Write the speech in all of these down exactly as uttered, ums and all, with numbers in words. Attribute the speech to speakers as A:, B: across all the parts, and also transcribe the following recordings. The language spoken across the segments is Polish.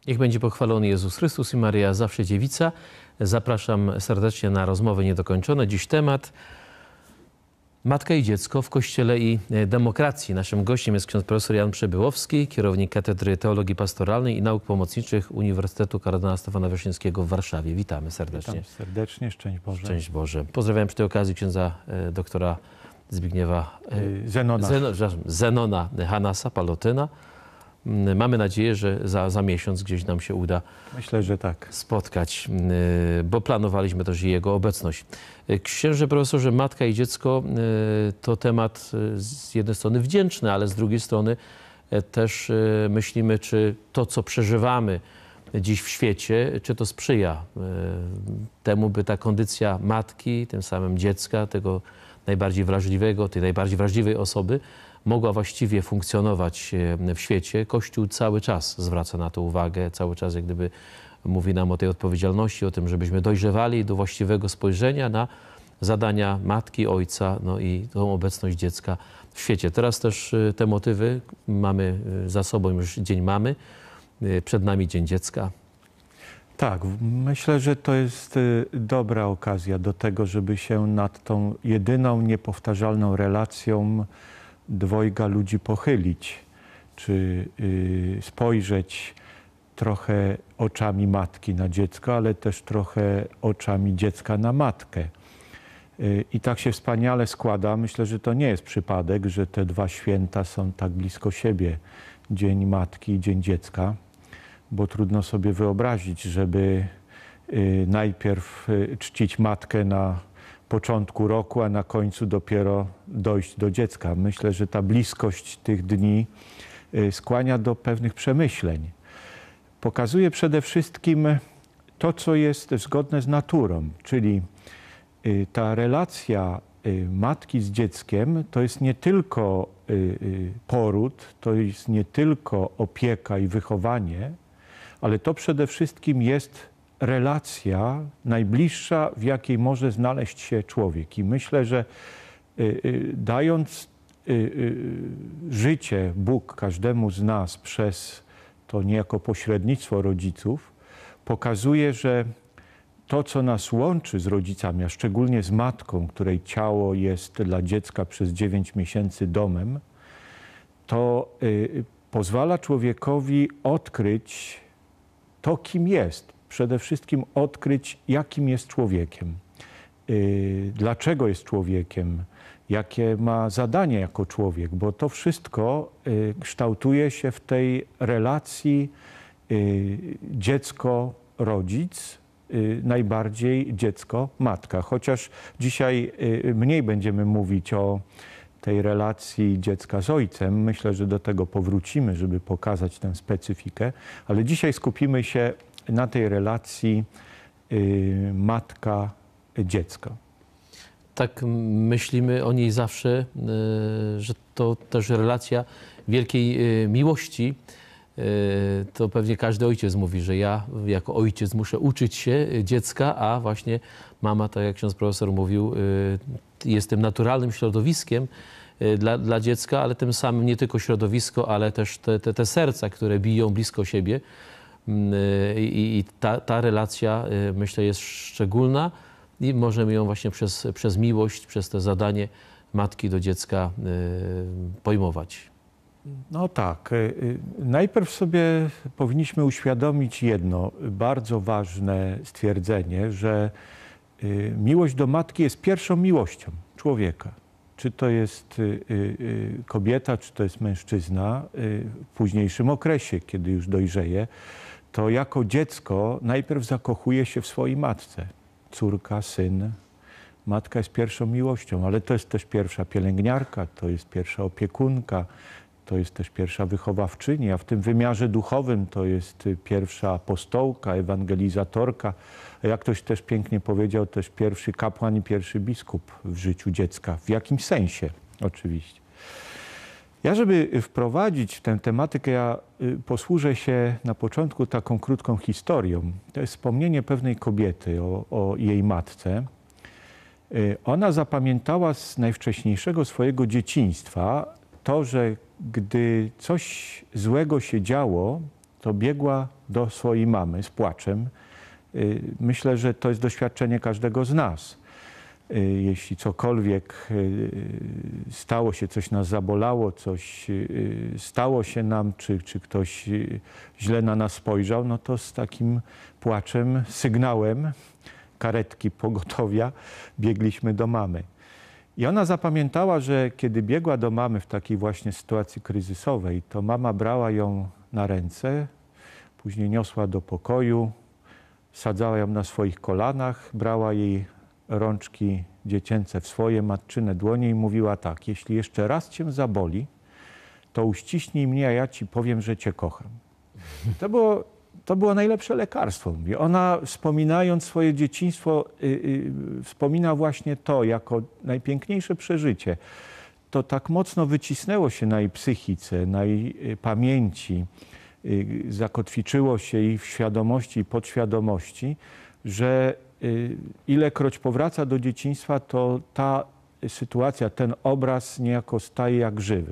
A: Niech będzie pochwalony Jezus Chrystus i Maryja zawsze dziewica. Zapraszam serdecznie na rozmowy niedokończone. Dziś temat Matka i dziecko w Kościele i demokracji. Naszym gościem jest ksiądz profesor Jan Przebyłowski, kierownik Katedry Teologii Pastoralnej i Nauk Pomocniczych Uniwersytetu Kardynała Stefana Wyszyńskiego w Warszawie. Witamy serdecznie.
B: Witam serdecznie, szczęść Boże.
A: Szczęść Boże. Pozdrawiam przy tej okazji księdza e, doktora Zbigniewa e,
B: Zenona.
A: Zeno, Zenona Hanasa, Palotyna. Mamy nadzieję, że za, za miesiąc gdzieś nam się uda
B: Myślę, że tak.
A: spotkać, bo planowaliśmy też jego obecność. Księże profesorze, matka i dziecko to temat z jednej strony wdzięczny, ale z drugiej strony też myślimy, czy to, co przeżywamy dziś w świecie, czy to sprzyja temu, by ta kondycja matki, tym samym dziecka, tego najbardziej wrażliwego, tej najbardziej wrażliwej osoby, mogła właściwie funkcjonować w świecie. Kościół cały czas zwraca na to uwagę, cały czas jak gdyby mówi nam o tej odpowiedzialności, o tym, żebyśmy dojrzewali do właściwego spojrzenia na zadania matki, ojca, no i tą obecność dziecka w świecie. Teraz też te motywy mamy za sobą, już Dzień Mamy, przed nami Dzień Dziecka.
B: Tak, myślę, że to jest dobra okazja do tego, żeby się nad tą jedyną, niepowtarzalną relacją dwojga ludzi pochylić, czy y, spojrzeć trochę oczami matki na dziecko, ale też trochę oczami dziecka na matkę. Y, I tak się wspaniale składa. Myślę, że to nie jest przypadek, że te dwa święta są tak blisko siebie. Dzień Matki i Dzień Dziecka, bo trudno sobie wyobrazić, żeby y, najpierw y, czcić matkę na początku roku, a na końcu dopiero dojść do dziecka. Myślę, że ta bliskość tych dni skłania do pewnych przemyśleń. Pokazuje przede wszystkim to, co jest zgodne z naturą, czyli ta relacja matki z dzieckiem to jest nie tylko poród, to jest nie tylko opieka i wychowanie, ale to przede wszystkim jest relacja najbliższa, w jakiej może znaleźć się człowiek. I myślę, że y, y, dając y, y, życie Bóg każdemu z nas przez to niejako pośrednictwo rodziców, pokazuje, że to, co nas łączy z rodzicami, a szczególnie z matką, której ciało jest dla dziecka przez dziewięć miesięcy domem, to y, pozwala człowiekowi odkryć to, kim jest. Przede wszystkim odkryć, jakim jest człowiekiem, yy, dlaczego jest człowiekiem, jakie ma zadanie jako człowiek, bo to wszystko yy, kształtuje się w tej relacji yy, dziecko-rodzic, yy, najbardziej dziecko-matka. Chociaż dzisiaj yy, mniej będziemy mówić o tej relacji dziecka z ojcem. Myślę, że do tego powrócimy, żeby pokazać tę specyfikę, ale dzisiaj skupimy się na tej relacji y, matka-dziecko.
A: Tak myślimy o niej zawsze, y, że to też relacja wielkiej y, miłości. Y, to pewnie każdy ojciec mówi, że ja jako ojciec muszę uczyć się dziecka, a właśnie mama, tak jak ksiądz profesor mówił, y, jest tym naturalnym środowiskiem y, dla, dla dziecka, ale tym samym nie tylko środowisko, ale też te, te, te serca, które biją blisko siebie. I ta, ta relacja, myślę, jest szczególna i możemy ją właśnie przez, przez miłość, przez to zadanie matki do dziecka pojmować.
B: No tak. Najpierw sobie powinniśmy uświadomić jedno bardzo ważne stwierdzenie, że miłość do matki jest pierwszą miłością człowieka. Czy to jest kobieta, czy to jest mężczyzna, w późniejszym okresie, kiedy już dojrzeje, to jako dziecko najpierw zakochuje się w swojej matce. Córka, syn. Matka jest pierwszą miłością, ale to jest też pierwsza pielęgniarka, to jest pierwsza opiekunka, to jest też pierwsza wychowawczyni, a w tym wymiarze duchowym to jest pierwsza apostołka, ewangelizatorka. A jak ktoś też pięknie powiedział, też pierwszy kapłan i pierwszy biskup w życiu dziecka. W jakimś sensie oczywiście. Ja, żeby wprowadzić w tę tematykę, ja posłużę się na początku taką krótką historią. To jest wspomnienie pewnej kobiety o, o jej matce. Ona zapamiętała z najwcześniejszego swojego dzieciństwa to, że gdy coś złego się działo to biegła do swojej mamy z płaczem. Myślę, że to jest doświadczenie każdego z nas. Jeśli cokolwiek stało się, coś nas zabolało, coś stało się nam, czy, czy ktoś źle na nas spojrzał, no to z takim płaczem, sygnałem karetki pogotowia biegliśmy do mamy. I ona zapamiętała, że kiedy biegła do mamy w takiej właśnie sytuacji kryzysowej, to mama brała ją na ręce, później niosła do pokoju, sadzała ją na swoich kolanach, brała jej rączki dziecięce w swoje matczyne dłonie i mówiła tak: jeśli jeszcze raz cię zaboli, to uściśnij mnie, a ja ci powiem, że cię kocham. To było, to było najlepsze lekarstwo. Mówi. Ona, wspominając swoje dzieciństwo, yy, yy, wspomina właśnie to jako najpiękniejsze przeżycie. To tak mocno wycisnęło się na jej psychice, na jej pamięci, yy, zakotwiczyło się jej w świadomości i podświadomości, że ilekroć powraca do dzieciństwa, to ta sytuacja, ten obraz niejako staje jak żywy.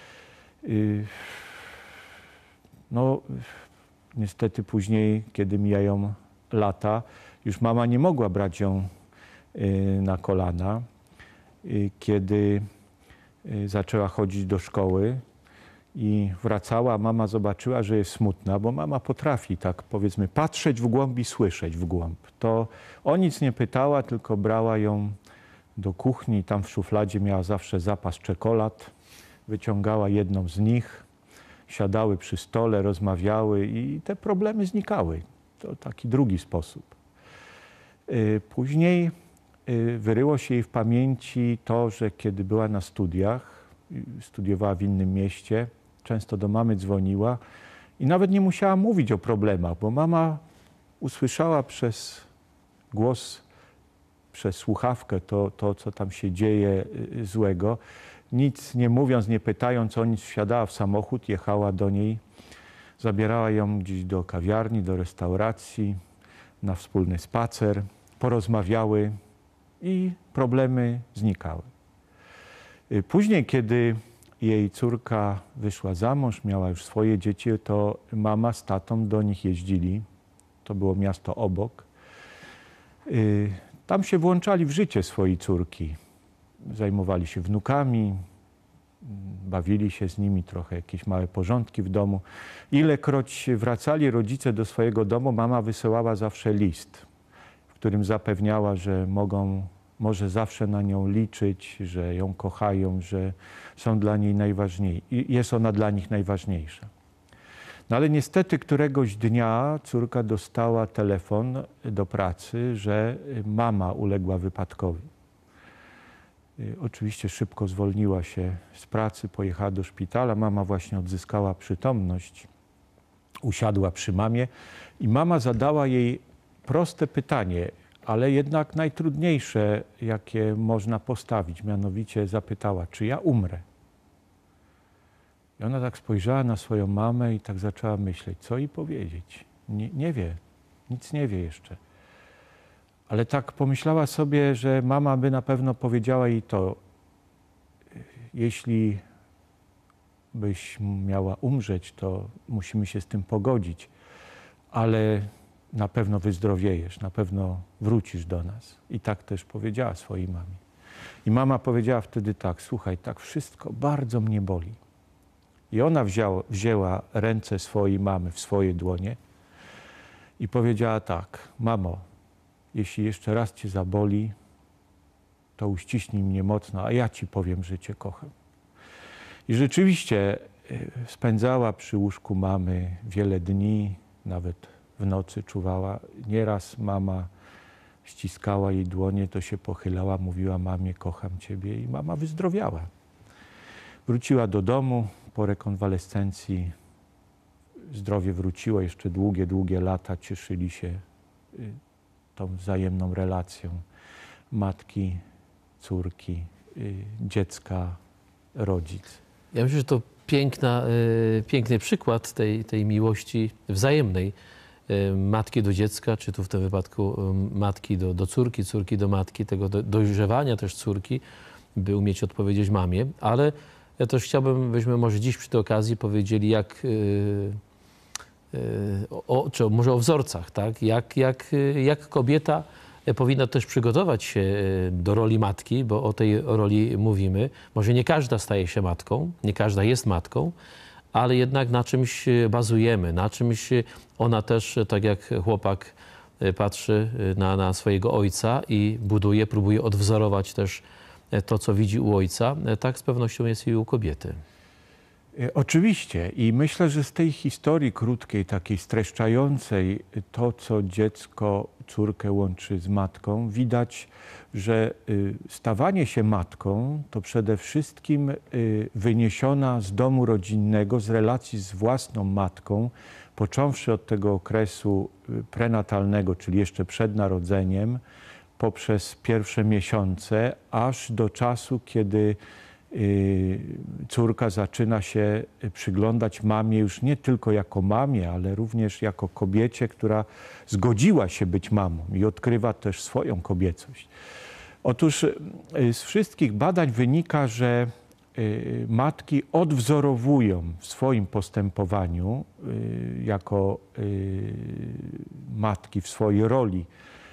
B: No, niestety później, kiedy mijają lata, już mama nie mogła brać ją na kolana. Kiedy zaczęła chodzić do szkoły i wracała, mama zobaczyła, że jest smutna, bo mama potrafi tak, powiedzmy, patrzeć w głąb i słyszeć w głąb. To o nic nie pytała, tylko brała ją do kuchni. Tam w szufladzie miała zawsze zapas czekolad. Wyciągała jedną z nich, siadały przy stole, rozmawiały i te problemy znikały. To taki drugi sposób. Później wyryło się jej w pamięci to, że kiedy była na studiach, studiowała w innym mieście, często do mamy dzwoniła i nawet nie musiała mówić o problemach, bo mama usłyszała przez głos, przez słuchawkę to, to co tam się dzieje złego. Nic nie mówiąc, nie pytając o nic, wsiadała w samochód, jechała do niej, zabierała ją gdzieś do kawiarni, do restauracji, na wspólny spacer, porozmawiały i problemy znikały. Później, kiedy jej córka wyszła za mąż, miała już swoje dzieci, to mama z tatą do nich jeździli. To było miasto obok. Tam się włączali w życie swojej córki. Zajmowali się wnukami, bawili się z nimi, trochę jakieś małe porządki w domu. Ilekroć wracali rodzice do swojego domu, mama wysyłała zawsze list, w którym zapewniała, że mogą może zawsze na nią liczyć, że ją kochają, że są dla niej najważniejsi. I jest ona dla nich najważniejsza. No ale niestety któregoś dnia córka dostała telefon do pracy, że mama uległa wypadkowi. Oczywiście szybko zwolniła się z pracy, pojechała do szpitala. Mama właśnie odzyskała przytomność, usiadła przy mamie i mama zadała jej proste pytanie, ale jednak najtrudniejsze, jakie można postawić. Mianowicie zapytała, czy ja umrę? I ona tak spojrzała na swoją mamę i tak zaczęła myśleć, co jej powiedzieć. Nie, nie wie, nic nie wie jeszcze. Ale tak pomyślała sobie, że mama by na pewno powiedziała jej to, jeśli byś miała umrzeć, to musimy się z tym pogodzić, ale na pewno wyzdrowiejesz, na pewno wrócisz do nas. I tak też powiedziała swojej mamie. I mama powiedziała wtedy tak, słuchaj, tak wszystko bardzo mnie boli. I ona wzięła, wzięła ręce swojej mamy w swoje dłonie i powiedziała tak, mamo, jeśli jeszcze raz cię zaboli, to uściśnij mnie mocno, a ja ci powiem, że cię kocham. I rzeczywiście spędzała przy łóżku mamy wiele dni, nawet w nocy czuwała. Nieraz mama ściskała jej dłonie, to się pochylała, mówiła mamie, kocham ciebie i mama wyzdrowiała. Wróciła do domu po rekonwalescencji, zdrowie wróciło, jeszcze długie, długie lata cieszyli się tą wzajemną relacją matki, córki, dziecka, rodzic.
A: Ja myślę, że to piękna, piękny przykład tej, tej miłości wzajemnej matki do dziecka, czy tu w tym wypadku matki do, do córki, córki do matki, tego do, dojrzewania też córki, by umieć odpowiedzieć mamie, ale ja też chciałbym, byśmy może dziś przy tej okazji powiedzieli, jak o, czy może o wzorcach, tak? Jak, jak, jak kobieta powinna też przygotować się do roli matki, bo o tej roli mówimy. Może nie każda staje się matką, nie każda jest matką, ale jednak na czymś bazujemy, na czymś ona też, tak jak chłopak patrzy na, na swojego ojca i buduje, próbuje odwzorować też to, co widzi u ojca, tak z pewnością jest i u kobiety.
B: Oczywiście i myślę, że z tej historii krótkiej, takiej streszczającej to, co dziecko, córkę łączy z matką, widać, że stawanie się matką to przede wszystkim wyniesiona z domu rodzinnego, z relacji z własną matką, począwszy od tego okresu prenatalnego, czyli jeszcze przed narodzeniem, poprzez pierwsze miesiące, aż do czasu, kiedy córka zaczyna się przyglądać mamie już nie tylko jako mamie, ale również jako kobiecie, która zgodziła się być mamą i odkrywa też swoją kobiecość. Otóż z wszystkich badań wynika, że matki odwzorowują w swoim postępowaniu jako matki, w swojej roli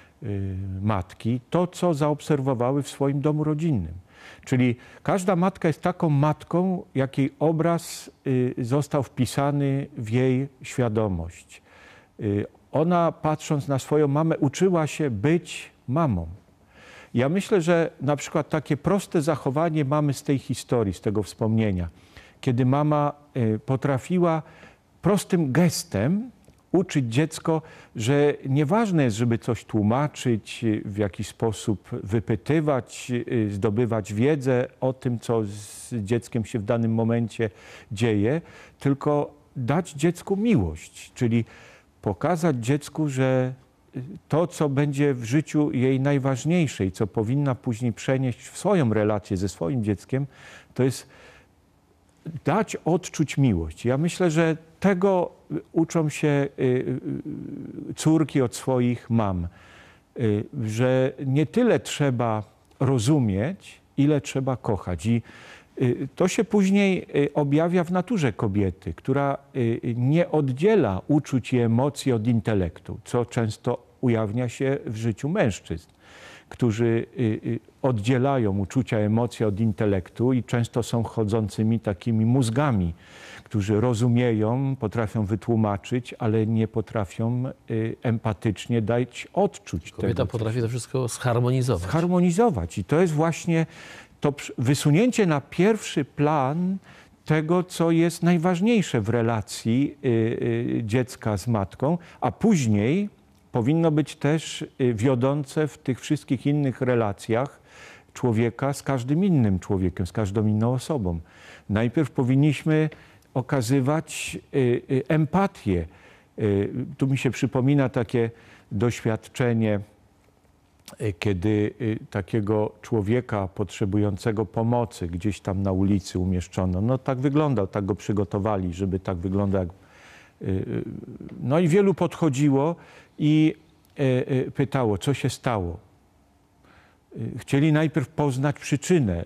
B: matki, to, co zaobserwowały w swoim domu rodzinnym. Czyli każda matka jest taką matką, jakiej obraz został wpisany w jej świadomość. Ona, patrząc na swoją mamę, uczyła się być mamą. Ja myślę, że na przykład takie proste zachowanie mamy z tej historii, z tego wspomnienia, kiedy mama potrafiła prostym gestem uczyć dziecko, że nieważne jest, żeby coś tłumaczyć, w jakiś sposób wypytywać, zdobywać wiedzę o tym, co z dzieckiem się w danym momencie dzieje, tylko dać dziecku miłość, czyli pokazać dziecku, że to, co będzie w życiu jej najważniejsze i co powinna później przenieść w swoją relację ze swoim dzieckiem, to jest dać odczuć miłość. Ja myślę, że tego uczą się córki od swoich mam, że nie tyle trzeba rozumieć, ile trzeba kochać. I to się później objawia w naturze kobiety, która nie oddziela uczuć i emocji od intelektu, co często ujawnia się w życiu mężczyzn, którzy oddzielają uczucia, emocje od intelektu i często są chodzącymi takimi mózgami, którzy rozumieją, potrafią wytłumaczyć, ale nie potrafią empatycznie dać odczuć tego.
A: Kobieta potrafi to wszystko zharmonizować.
B: Zharmonizować. I to jest właśnie to wysunięcie na pierwszy plan tego, co jest najważniejsze w relacji dziecka z matką, a później powinno być też wiodące w tych wszystkich innych relacjach człowieka z każdym innym człowiekiem, z każdą inną osobą. Najpierw powinniśmy okazywać empatię. Tu mi się przypomina takie doświadczenie, kiedy takiego człowieka potrzebującego pomocy gdzieś tam na ulicy umieszczono. No tak wyglądał, tak go przygotowali, żeby tak wyglądał. Jak... No i wielu podchodziło i pytało, co się stało. Chcieli najpierw poznać przyczynę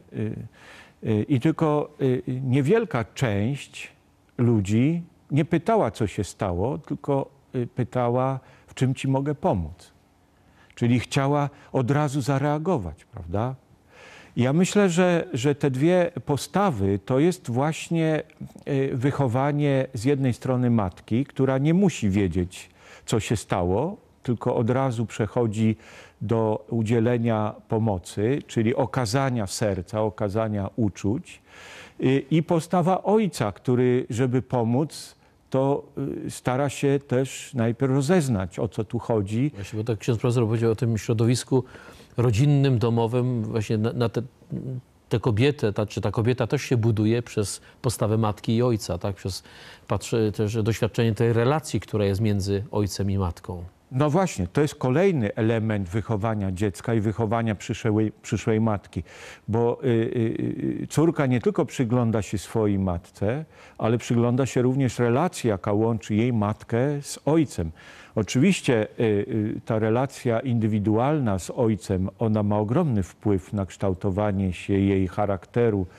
B: i tylko niewielka część ludzi nie pytała, co się stało, tylko pytała, w czym ci mogę pomóc. Czyli chciała od razu zareagować, prawda? Ja myślę, że, że te dwie postawy to jest właśnie wychowanie z jednej strony matki, która nie musi wiedzieć, co się stało, tylko od razu przechodzi do udzielenia pomocy, czyli okazania serca, okazania uczuć. I postawa ojca, który, żeby pomóc, to stara się też najpierw rozeznać, o co tu chodzi.
A: Właśnie, bo tak ksiądz profesor powiedział o tym środowisku rodzinnym, domowym, właśnie na, na te, te kobiety, ta, czy ta kobieta też się buduje przez postawę matki i ojca, tak? Przez patrzy też doświadczenie tej relacji, która jest między ojcem i matką.
B: No właśnie, to jest kolejny element wychowania dziecka i wychowania przyszłej, przyszłej matki, bo y, y, córka nie tylko przygląda się swojej matce, ale przygląda się również relacji, jaka łączy jej matkę z ojcem. Oczywiście y, y, ta relacja indywidualna z ojcem, ona ma ogromny wpływ na kształtowanie się jej charakteru,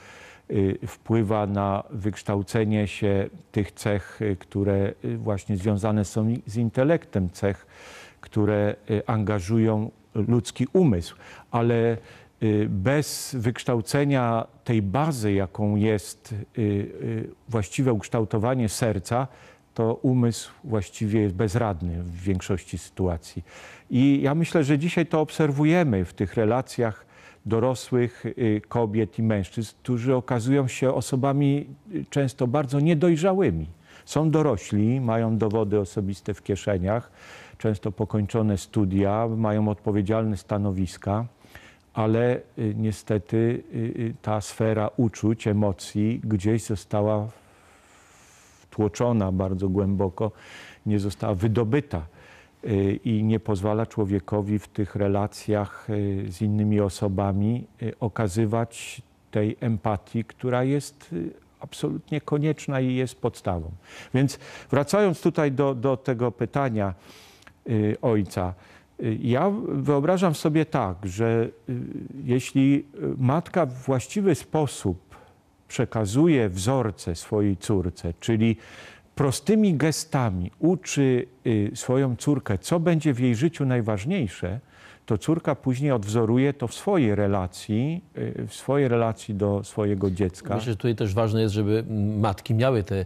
B: wpływa na wykształcenie się tych cech, które właśnie związane są z intelektem, cech, które angażują ludzki umysł. Ale bez wykształcenia tej bazy, jaką jest właściwe ukształtowanie serca, to umysł właściwie jest bezradny w większości sytuacji. I ja myślę, że dzisiaj to obserwujemy w tych relacjach dorosłych kobiet i mężczyzn, którzy okazują się osobami często bardzo niedojrzałymi. Są dorośli, mają dowody osobiste w kieszeniach, często pokończone studia, mają odpowiedzialne stanowiska, ale niestety ta sfera uczuć, emocji gdzieś została wtłoczona bardzo głęboko, nie została wydobyta i nie pozwala człowiekowi w tych relacjach z innymi osobami okazywać tej empatii, która jest absolutnie konieczna i jest podstawą. Więc wracając tutaj do, do tego pytania ojca, ja wyobrażam sobie tak, że jeśli matka w właściwy sposób przekazuje wzorce swojej córce, czyli prostymi gestami uczy swoją córkę, co będzie w jej życiu najważniejsze, to córka później odwzoruje to w swojej relacji, w swojej relacji do swojego dziecka.
A: Myślę, że tutaj też ważne jest, żeby matki miały te,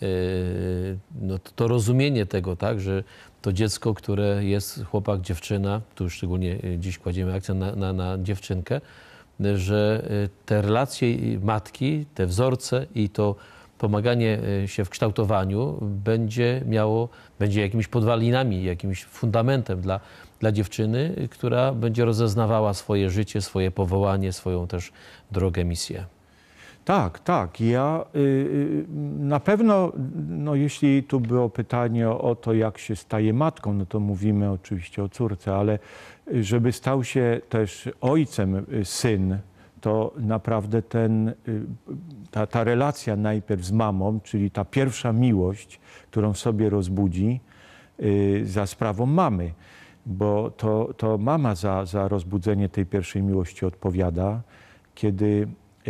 A: no, to rozumienie tego, tak, że to dziecko, które jest chłopak, dziewczyna, tu szczególnie dziś kładziemy akcent na, na, na dziewczynkę, że te relacje matki, te wzorce i to pomaganie się w kształtowaniu będzie miało, będzie jakimiś podwalinami, jakimś fundamentem dla, dla dziewczyny, która będzie rozeznawała swoje życie, swoje powołanie, swoją też drogę, misję.
B: Tak, tak. Ja y, na pewno, no jeśli tu było pytanie o, o to, jak się staje matką, no to mówimy oczywiście o córce, ale żeby stał się też ojcem syn, to naprawdę ten, ta, ta relacja najpierw z mamą, czyli ta pierwsza miłość, którą w sobie rozbudzi y, za sprawą mamy, bo to, to mama za, za rozbudzenie tej pierwszej miłości odpowiada, kiedy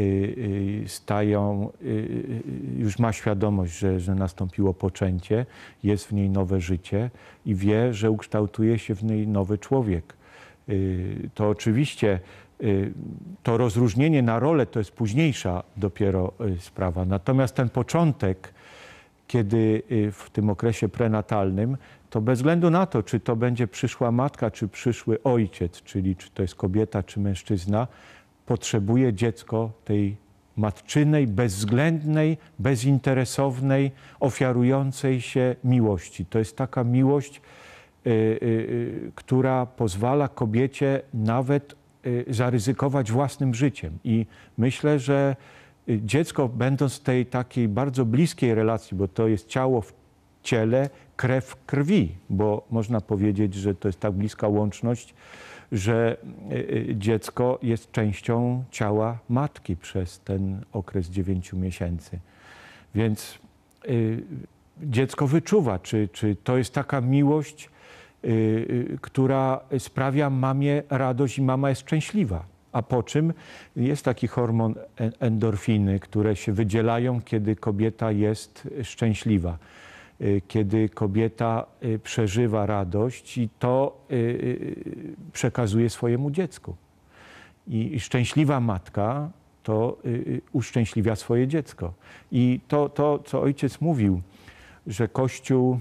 B: stają, już ma świadomość, że, że nastąpiło poczęcie, jest w niej nowe życie i wie, że ukształtuje się w niej nowy człowiek. To oczywiście to rozróżnienie na rolę to jest późniejsza dopiero sprawa. Natomiast ten początek, kiedy w tym okresie prenatalnym, to bez względu na to, czy to będzie przyszła matka, czy przyszły ojciec, czyli czy to jest kobieta, czy mężczyzna, potrzebuje dziecko tej matczynej, bezwzględnej, bezinteresownej, ofiarującej się miłości. To jest taka miłość, y, y, która pozwala kobiecie nawet y, zaryzykować własnym życiem. I myślę, że dziecko, będąc w tej takiej bardzo bliskiej relacji, bo to jest ciało w ciele, krew w krwi, bo można powiedzieć, że to jest tak bliska łączność, że dziecko jest częścią ciała matki przez ten okres dziewięciu miesięcy. Więc y, dziecko wyczuwa, czy, czy to jest taka miłość, y, y, która sprawia mamie radość i mama jest szczęśliwa. A po czym jest taki hormon endorfiny, które się wydzielają, kiedy kobieta jest szczęśliwa. Kiedy kobieta przeżywa radość i to przekazuje swojemu dziecku. I szczęśliwa matka to uszczęśliwia swoje dziecko. I to, to co ojciec mówił, że Kościół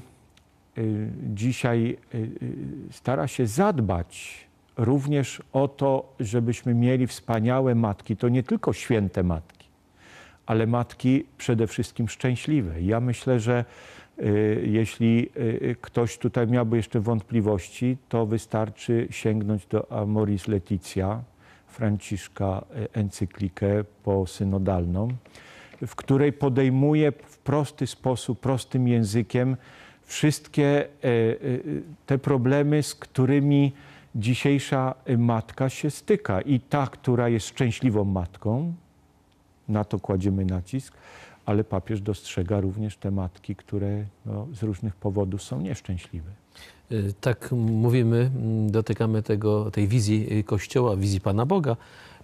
B: dzisiaj stara się zadbać również o to, żebyśmy mieli wspaniałe matki. To nie tylko święte matki, ale matki przede wszystkim szczęśliwe. Ja myślę, że jeśli ktoś tutaj miałby jeszcze wątpliwości, to wystarczy sięgnąć do Amoris Laetitia, Franciszka encyklikę posynodalną, w której podejmuje w prosty sposób, prostym językiem wszystkie te problemy, z którymi dzisiejsza matka się styka. I ta, która jest szczęśliwą matką, na to kładziemy nacisk, ale papież dostrzega również te matki, które no, z różnych powodów są nieszczęśliwe.
A: Tak mówimy, dotykamy tego, tej wizji Kościoła, wizji Pana Boga,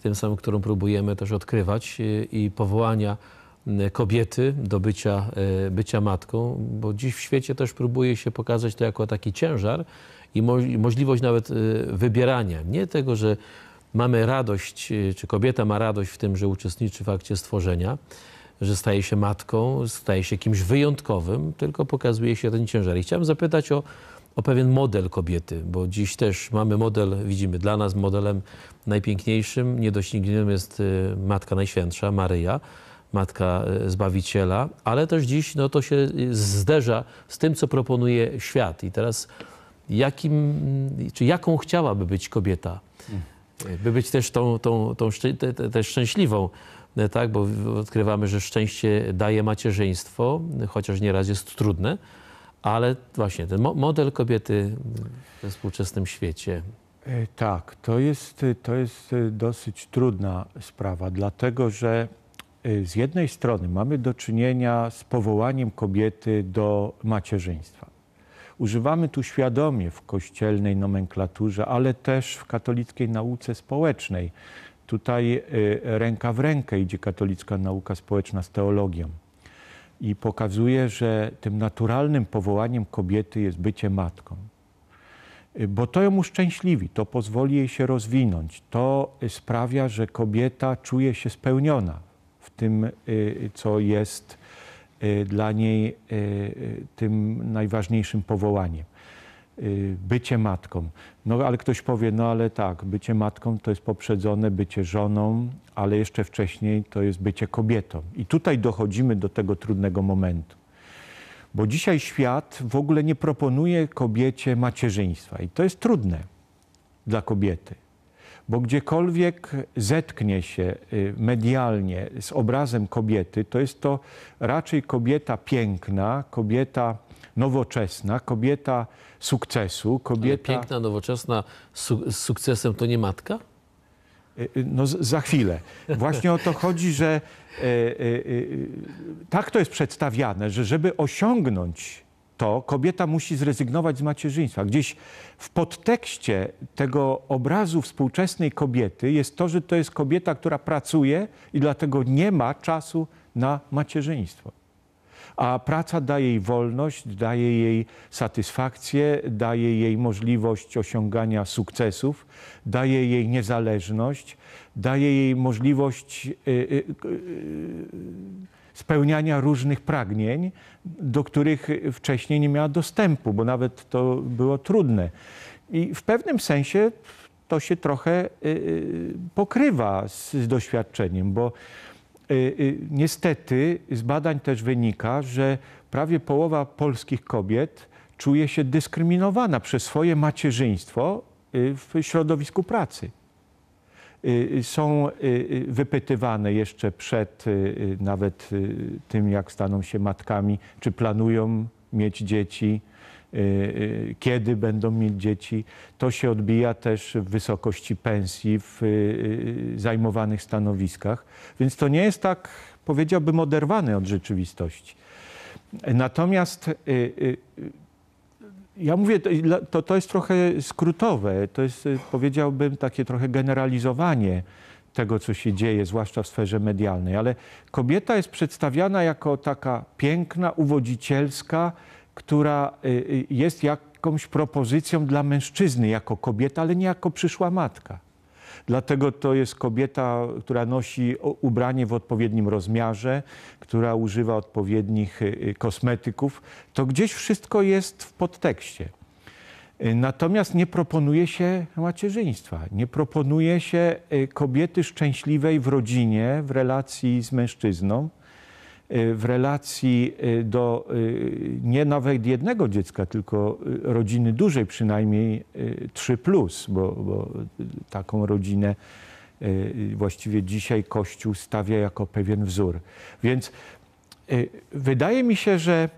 A: tym samym, którą próbujemy też odkrywać i powołania kobiety do bycia, bycia matką, bo dziś w świecie też próbuje się pokazać to jako taki ciężar i mo możliwość nawet wybierania. Nie tego, że mamy radość, czy kobieta ma radość w tym, że uczestniczy w akcie stworzenia, że staje się matką, staje się kimś wyjątkowym, tylko pokazuje się ten ciężar. I chciałem zapytać o, o pewien model kobiety, bo dziś też mamy model, widzimy, dla nas modelem najpiękniejszym, niedoścignionym jest Matka Najświętsza, Maryja, Matka Zbawiciela, ale też dziś no, to się zderza z tym, co proponuje świat. I teraz jakim, czy jaką chciałaby być kobieta? By być też tą, tą, tą te, te, też szczęśliwą, tak? Bo odkrywamy, że szczęście daje macierzyństwo, chociaż nieraz jest trudne, ale właśnie ten mo model kobiety we współczesnym świecie.
B: Tak, to jest, to jest dosyć trudna sprawa, dlatego że z jednej strony mamy do czynienia z powołaniem kobiety do macierzyństwa. Używamy tu świadomie w kościelnej nomenklaturze, ale też w katolickiej nauce społecznej. Tutaj ręka w rękę idzie katolicka nauka społeczna z teologią i pokazuje, że tym naturalnym powołaniem kobiety jest bycie matką. Bo to ją uszczęśliwi, to pozwoli jej się rozwinąć, to sprawia, że kobieta czuje się spełniona w tym, co jest dla niej tym najważniejszym powołaniem. Bycie matką. No ale ktoś powie, no ale tak, bycie matką to jest poprzedzone bycie żoną, ale jeszcze wcześniej to jest bycie kobietą. I tutaj dochodzimy do tego trudnego momentu. Bo dzisiaj świat w ogóle nie proponuje kobiecie macierzyństwa. I to jest trudne dla kobiety. Bo gdziekolwiek zetknie się medialnie z obrazem kobiety, to jest to raczej kobieta piękna, kobieta nowoczesna, kobieta sukcesu, kobieta...
A: Ale piękna, nowoczesna, su z sukcesem to nie matka?
B: No za chwilę. Właśnie o to chodzi, że e, e, e, tak to jest przedstawiane, że żeby osiągnąć to, kobieta musi zrezygnować z macierzyństwa. Gdzieś w podtekście tego obrazu współczesnej kobiety jest to, że to jest kobieta, która pracuje i dlatego nie ma czasu na macierzyństwo. A praca daje jej wolność, daje jej satysfakcję, daje jej możliwość osiągania sukcesów, daje jej niezależność, daje jej możliwość y, y, y, spełniania różnych pragnień, do których wcześniej nie miała dostępu, bo nawet to było trudne. I w pewnym sensie to się trochę pokrywa z doświadczeniem, bo niestety z badań też wynika, że prawie połowa polskich kobiet czuje się dyskryminowana przez swoje macierzyństwo w środowisku pracy. Są wypytywane jeszcze przed nawet tym, jak staną się matkami, czy planują mieć dzieci, kiedy będą mieć dzieci. To się odbija też w wysokości pensji, w zajmowanych stanowiskach. Więc to nie jest tak, powiedziałbym, oderwane od rzeczywistości. Natomiast ja mówię, to, to jest trochę skrótowe, to jest, powiedziałbym, takie trochę generalizowanie tego, co się dzieje, zwłaszcza w sferze medialnej. Ale kobieta jest przedstawiana jako taka piękna, uwodzicielska, która jest jakąś propozycją dla mężczyzny jako kobieta, ale nie jako przyszła matka. Dlatego to jest kobieta, która nosi ubranie w odpowiednim rozmiarze, która używa odpowiednich kosmetyków. To gdzieś wszystko jest w podtekście. Natomiast nie proponuje się macierzyństwa, nie proponuje się kobiety szczęśliwej w rodzinie, w relacji z mężczyzną, w relacji do nie nawet jednego dziecka, tylko rodziny dużej, przynajmniej trzy plus, bo, bo taką rodzinę właściwie dzisiaj Kościół stawia jako pewien wzór. Więc wydaje mi się, że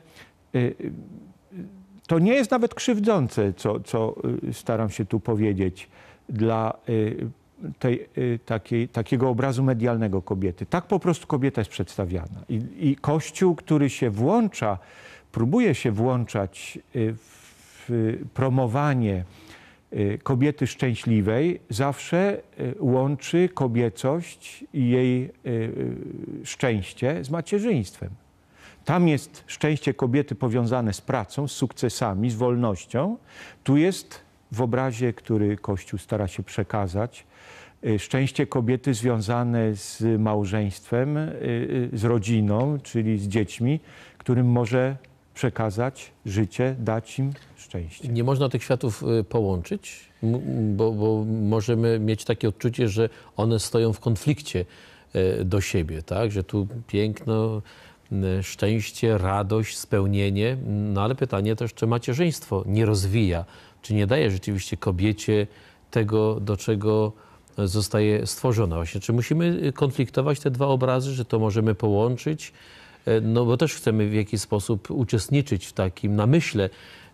B: to nie jest nawet krzywdzące, co, co staram się tu powiedzieć, dla tej, takiej, takiego obrazu medialnego kobiety. Tak po prostu kobieta jest przedstawiana. I, i Kościół, który się włącza, próbuje się włączać w promowanie kobiety szczęśliwej zawsze łączy kobiecość i jej szczęście z macierzyństwem. Tam jest szczęście kobiety powiązane z pracą, z sukcesami, z wolnością. Tu jest w obrazie, który Kościół stara się przekazać, szczęście kobiety związane z małżeństwem, z rodziną, czyli z dziećmi, którym może przekazać życie, dać im szczęście.
A: Nie można tych światów połączyć, bo, bo możemy mieć takie odczucie, że one stoją w konflikcie do siebie, tak? Że tu piękno, szczęście, radość, spełnienie, no ale pytanie też, czy macierzyństwo nie rozwija, czy nie daje rzeczywiście kobiecie tego, do czego zostaje stworzona. Właśnie, czy musimy konfliktować te dwa obrazy, że to możemy połączyć? No bo też chcemy w jakiś sposób uczestniczyć w takim namyśle,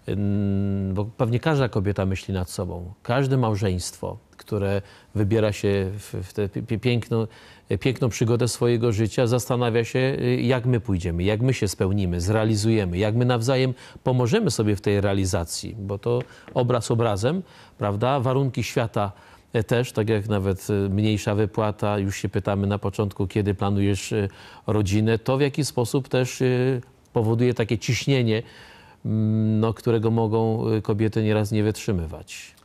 A: bo pewnie każda kobieta myśli nad sobą. Każde małżeństwo, które wybiera się w tę piękną, piękną przygodę swojego życia, zastanawia się, jak my pójdziemy, jak my się spełnimy, zrealizujemy, jak my nawzajem pomożemy sobie w tej realizacji, bo to obraz obrazem, prawda? Warunki świata też, tak jak nawet mniejsza wypłata, już się pytamy na początku, kiedy planujesz rodzinę, to w jaki sposób też powoduje takie ciśnienie, no, którego mogą kobiety nieraz nie wytrzymywać.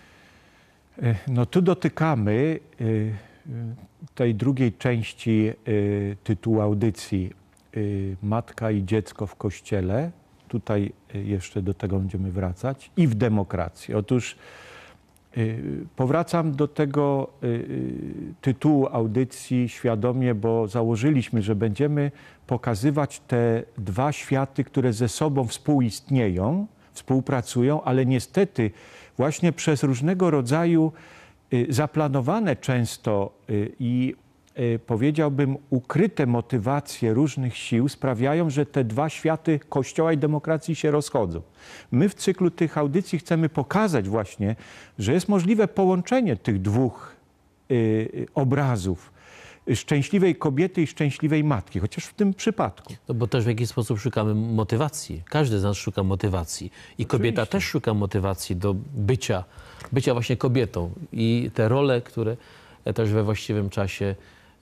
B: No tu dotykamy tej drugiej części tytułu audycji Matka i dziecko w Kościele. Tutaj jeszcze do tego będziemy wracać. I w demokracji. Otóż powracam do tego tytułu audycji świadomie, bo założyliśmy, że będziemy pokazywać te dwa światy, które ze sobą współistnieją, współpracują, ale niestety właśnie przez różnego rodzaju zaplanowane często i powiedziałbym ukryte motywacje różnych sił sprawiają, że te dwa światy Kościoła i demokracji się rozchodzą. My w cyklu tych audycji chcemy pokazać właśnie, że jest możliwe połączenie tych dwóch y, obrazów. Szczęśliwej kobiety i szczęśliwej matki, chociaż w tym przypadku.
A: No bo też w jakiś sposób szukamy motywacji. Każdy z nas szuka motywacji. I Oczywiście. Kobieta też szuka motywacji do bycia, bycia właśnie kobietą. I te role, które też we właściwym czasie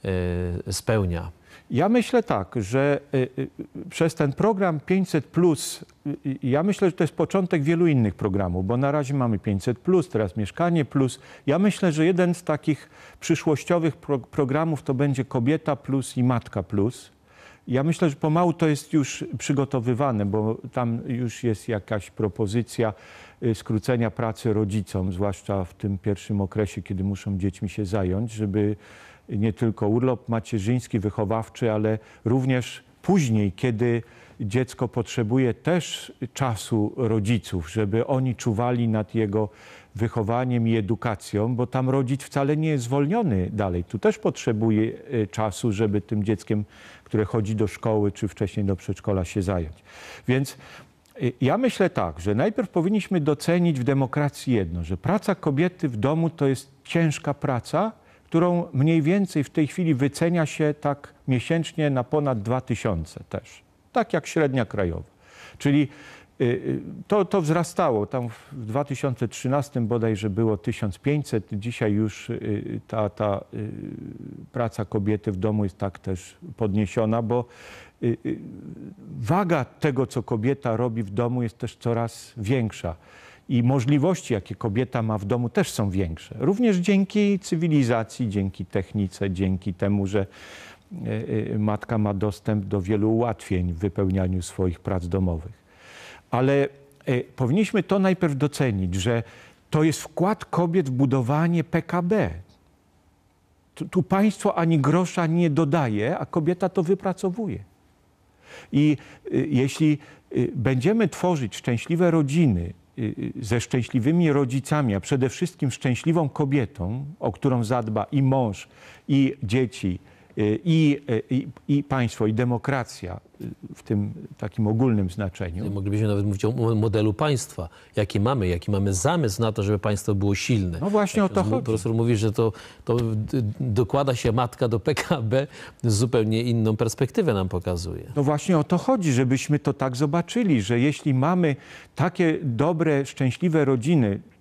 A: y, spełnia.
B: Ja myślę tak, że y, y, przez ten program pięćset plus, y, ja myślę, że to jest początek wielu innych programów, bo na razie mamy pięćset plus, teraz Mieszkanie plus. Ja myślę, że jeden z takich przyszłościowych pro, programów to będzie Kobieta plus i Matka plus. Ja myślę, że pomału to jest już przygotowywane, bo tam już jest jakaś propozycja skrócenia pracy rodzicom, zwłaszcza w tym pierwszym okresie, kiedy muszą dziećmi się zająć, żeby nie tylko urlop macierzyński, wychowawczy, ale również później, kiedy dziecko potrzebuje też czasu rodziców, żeby oni czuwali nad jego wychowaniem i edukacją, bo tam rodzic wcale nie jest zwolniony dalej. Tu też potrzebuje czasu, żeby tym dzieckiem, które chodzi do szkoły czy wcześniej do przedszkola, się zająć. Więc ja myślę tak, że najpierw powinniśmy docenić w demokracji jedno, że praca kobiety w domu to jest ciężka praca, którą mniej więcej w tej chwili wycenia się tak miesięcznie na ponad dwa tysiące też. Tak jak średnia krajowa. Czyli to, to wzrastało. Tam w dwa tysiące trzynastym bodajże było tysiąc pięćset. Dzisiaj już ta, ta praca kobiety w domu jest tak też podniesiona, bo waga tego, co kobieta robi w domu, jest też coraz większa. I możliwości, jakie kobieta ma w domu, też są większe. Również dzięki cywilizacji, dzięki technice, dzięki temu, że matka ma dostęp do wielu ułatwień w wypełnianiu swoich prac domowych. Ale powinniśmy to najpierw docenić, że to jest wkład kobiet w budowanie P K B. Tu, tu państwo ani grosza nie dodaje, a kobieta to wypracowuje. I jeśli będziemy tworzyć szczęśliwe rodziny, ze szczęśliwymi rodzicami, a przede wszystkim szczęśliwą kobietą, o którą zadba i mąż, i dzieci, i, i, i państwo, i demokracja w tym takim ogólnym znaczeniu.
A: Moglibyśmy nawet mówić o modelu państwa. Jaki mamy, jaki mamy zamysł na to, żeby państwo było silne.
B: No właśnie o to chodzi.
A: Profesor mówi, że to, to dokłada się matka do P K B, zupełnie inną perspektywę nam pokazuje.
B: No właśnie o to chodzi, żebyśmy to tak zobaczyli, że jeśli mamy takie dobre, szczęśliwe rodziny,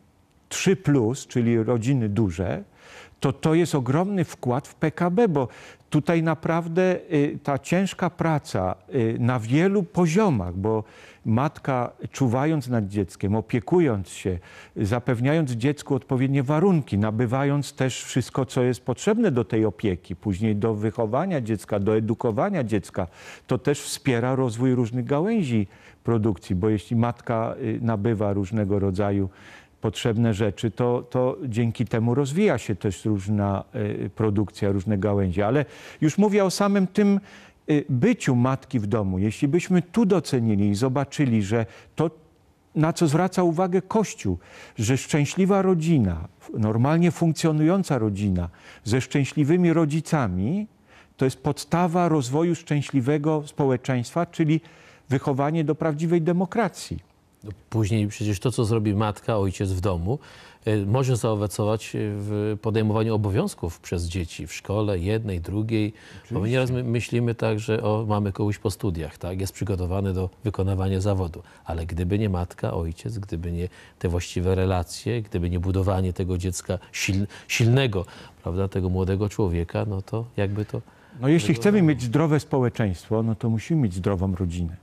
B: trzy plus, czyli rodziny duże, to to jest ogromny wkład w P K B, bo tutaj naprawdę y, ta ciężka praca y, na wielu poziomach, bo matka czuwając nad dzieckiem, opiekując się, zapewniając dziecku odpowiednie warunki, nabywając też wszystko, co jest potrzebne do tej opieki, później do wychowania dziecka, do edukowania dziecka, to też wspiera rozwój różnych gałęzi produkcji, bo jeśli matka y, nabywa różnego rodzaju potrzebne rzeczy, to, to dzięki temu rozwija się też różna y, produkcja, różne gałęzie. Ale już mówię o samym tym y, byciu matki w domu. Jeśli byśmy tu docenili i zobaczyli, że to, na co zwraca uwagę Kościół, że szczęśliwa rodzina, normalnie funkcjonująca rodzina ze szczęśliwymi rodzicami, to jest podstawa rozwoju szczęśliwego społeczeństwa, czyli wychowanie do prawdziwej demokracji.
A: Później przecież to, co zrobi matka, ojciec w domu, y, może zaowocować w podejmowaniu obowiązków przez dzieci w szkole, jednej, drugiej. Bo my nieraz my myślimy tak, że o, mamy kogoś po studiach, tak, jest przygotowany do wykonywania zawodu. Ale gdyby nie matka, ojciec, gdyby nie te właściwe relacje, gdyby nie budowanie tego dziecka sil, silnego, prawda, tego młodego człowieka, no to jakby to...
B: No jeśli chcemy mieć zdrowe społeczeństwo, no to musimy mieć zdrową rodzinę.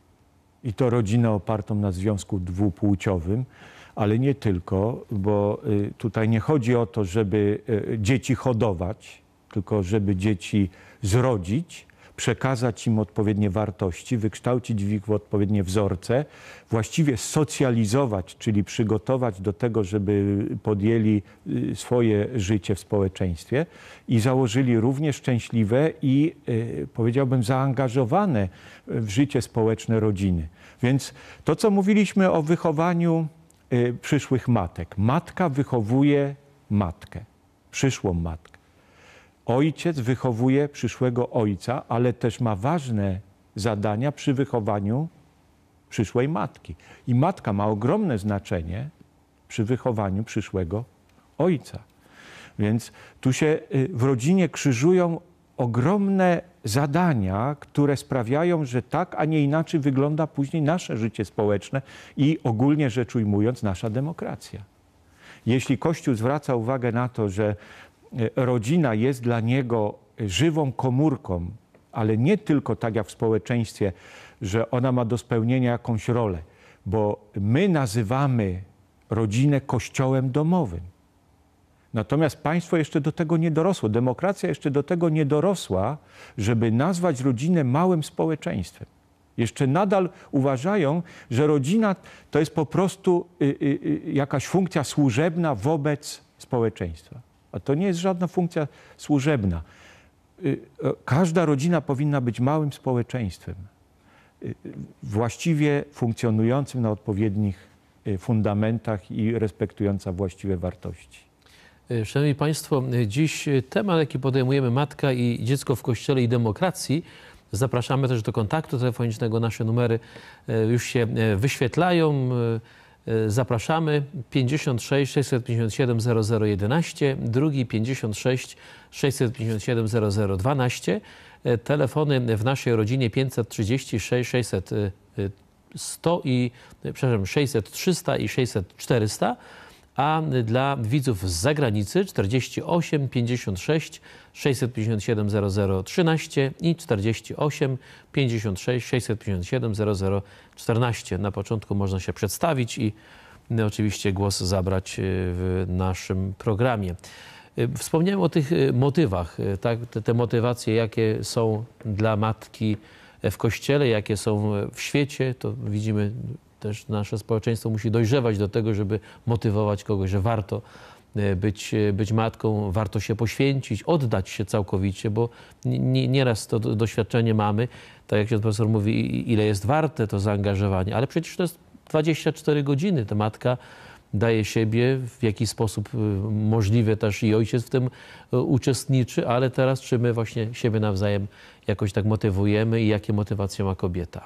B: I to rodzinę opartą na związku dwupłciowym, ale nie tylko, bo tutaj nie chodzi o to, żeby dzieci hodować, tylko żeby dzieci zrodzić, przekazać im odpowiednie wartości, wykształcić w nich odpowiednie wzorce, właściwie socjalizować, czyli przygotować do tego, żeby podjęli swoje życie w społeczeństwie i założyli równie szczęśliwe i powiedziałbym zaangażowane w życie społeczne rodziny. Więc to, co mówiliśmy o wychowaniu przyszłych matek. Matka wychowuje matkę, przyszłą matkę. Ojciec wychowuje przyszłego ojca, ale też ma ważne zadania przy wychowaniu przyszłej matki. I matka ma ogromne znaczenie przy wychowaniu przyszłego ojca. Więc tu się w rodzinie krzyżują ogromne zadania, które sprawiają, że tak, a nie inaczej wygląda później nasze życie społeczne i ogólnie rzecz ujmując nasza demokracja. Jeśli Kościół zwraca uwagę na to, że rodzina jest dla niego żywą komórką, ale nie tylko tak jak w społeczeństwie, że ona ma do spełnienia jakąś rolę, bo my nazywamy rodzinę kościołem domowym. Natomiast państwo jeszcze do tego nie dorosło, demokracja jeszcze do tego nie dorosła, żeby nazwać rodzinę małym społeczeństwem. Jeszcze nadal uważają, że rodzina to jest po prostu y, y, jakaś funkcja służebna wobec społeczeństwa. A to nie jest żadna funkcja służebna. Każda rodzina powinna być małym społeczeństwem, właściwie funkcjonującym na odpowiednich fundamentach i respektująca właściwe wartości.
A: Szanowni Państwo, dziś temat, jaki podejmujemy, matka i dziecko w Kościele i demokracji. Zapraszamy też do kontaktu telefonicznego. Nasze numery już się wyświetlają. Zapraszamy. pięćdziesiąt sześć sześćset pięćdziesiąt siedem zero zero jedenaście, drugi pięćdziesiąt sześć sześćset pięćdziesiąt siedem zero zero dwanaście. Telefony w naszej rodzinie pięćset trzydzieści sześć sześćset sto i przepraszam sześćset trzysta i sześćset czterysta. A dla widzów z zagranicy czterdzieści osiem pięćdziesiąt sześć sześćset pięćdziesiąt siedem zero zero trzynaście i czterdzieści osiem pięćdziesiąt sześć sześćset pięćdziesiąt siedem zero zero czternaście. Na początku można się przedstawić i oczywiście głos zabrać w naszym programie. Wspomniałem o tych motywach, tak? te, te motywacje, jakie są dla matki w Kościele, jakie są w świecie, to widzimy. Też nasze społeczeństwo musi dojrzewać do tego, żeby motywować kogoś, że warto być, być matką, warto się poświęcić, oddać się całkowicie, bo nieraz to doświadczenie mamy, tak jak ksiądz profesor mówi, ile jest warte to zaangażowanie, ale przecież to jest dwadzieścia cztery godziny. Ta matka daje siebie, w jaki sposób możliwe też i ojciec w tym uczestniczy, ale teraz czy my właśnie siebie nawzajem jakoś tak motywujemy i jakie motywacje ma kobieta?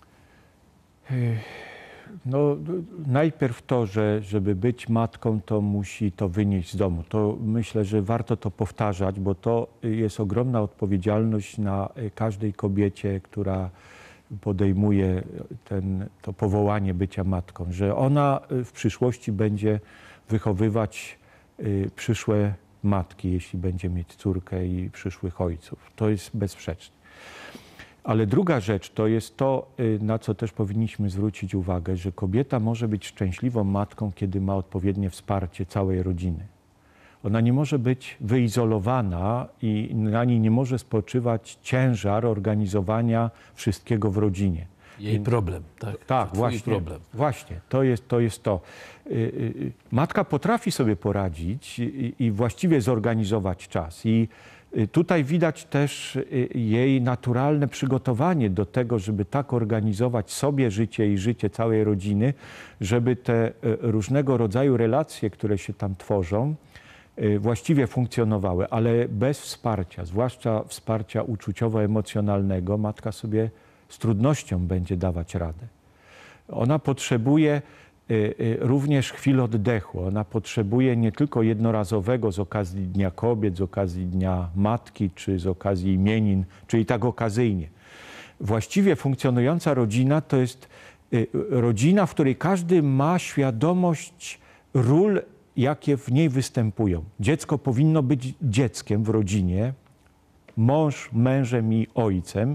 B: No, najpierw to, że żeby być matką, to musi to wynieść z domu. To myślę, że warto to powtarzać, bo to jest ogromna odpowiedzialność na każdej kobiecie, która podejmuje ten, to powołanie bycia matką, że ona w przyszłości będzie wychowywać przyszłe matki, jeśli będzie mieć córkę i przyszłych ojców. To jest bezsprzeczne. Ale druga rzecz to jest to, na co też powinniśmy zwrócić uwagę, że kobieta może być szczęśliwą matką, kiedy ma odpowiednie wsparcie całej rodziny. Ona nie może być wyizolowana i na niej nie może spoczywać ciężar organizowania wszystkiego w rodzinie.
A: Jej problem, tak?
B: Tak,
A: Twój
B: właśnie,
A: problem.
B: właśnie, to jest to. Jest to. Matka potrafi sobie poradzić i, i właściwie zorganizować czas. I tutaj widać też jej naturalne przygotowanie do tego, żeby tak organizować sobie życie i życie całej rodziny, żeby te różnego rodzaju relacje, które się tam tworzą, właściwie funkcjonowały, ale bez wsparcia, zwłaszcza wsparcia uczuciowo-emocjonalnego, matka sobie z trudnością będzie dawać radę. Ona potrzebuje również chwil oddechu. Ona potrzebuje nie tylko jednorazowego z okazji Dnia Kobiet, z okazji Dnia Matki, czy z okazji imienin, czyli tak okazyjnie. Właściwie funkcjonująca rodzina to jest rodzina, w której każdy ma świadomość ról, jakie w niej występują. Dziecko powinno być dzieckiem w rodzinie, mąż mężem i ojcem.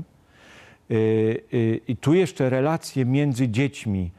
B: I tu jeszcze relacje między dziećmi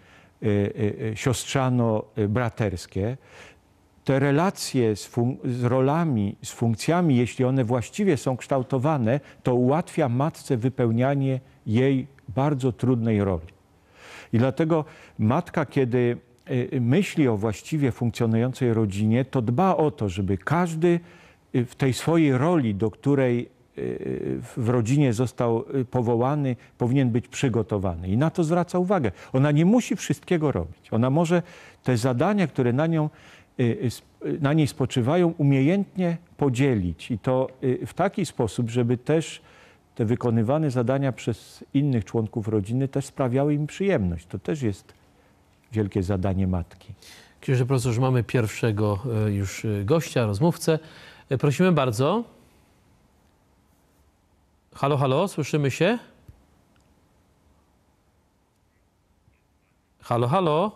B: siostrzano-braterskie. Te relacje z, z rolami, z funkcjami, jeśli one właściwie są kształtowane, to ułatwia matce wypełnianie jej bardzo trudnej roli. I dlatego matka, kiedy myśli o właściwie funkcjonującej rodzinie, to dba o to, żeby każdy w tej swojej roli, do której w rodzinie został powołany, powinien być przygotowany. I na to zwraca uwagę. Ona nie musi wszystkiego robić. Ona może te zadania, które na nią, na niej spoczywają, umiejętnie podzielić. I to w taki sposób, żeby też te wykonywane zadania przez innych członków rodziny też sprawiały im przyjemność. To też jest wielkie zadanie matki.
A: Księże profesorze, mamy pierwszego już gościa, rozmówcę. Prosimy bardzo. Halo, halo, słyszymy się? Halo, halo?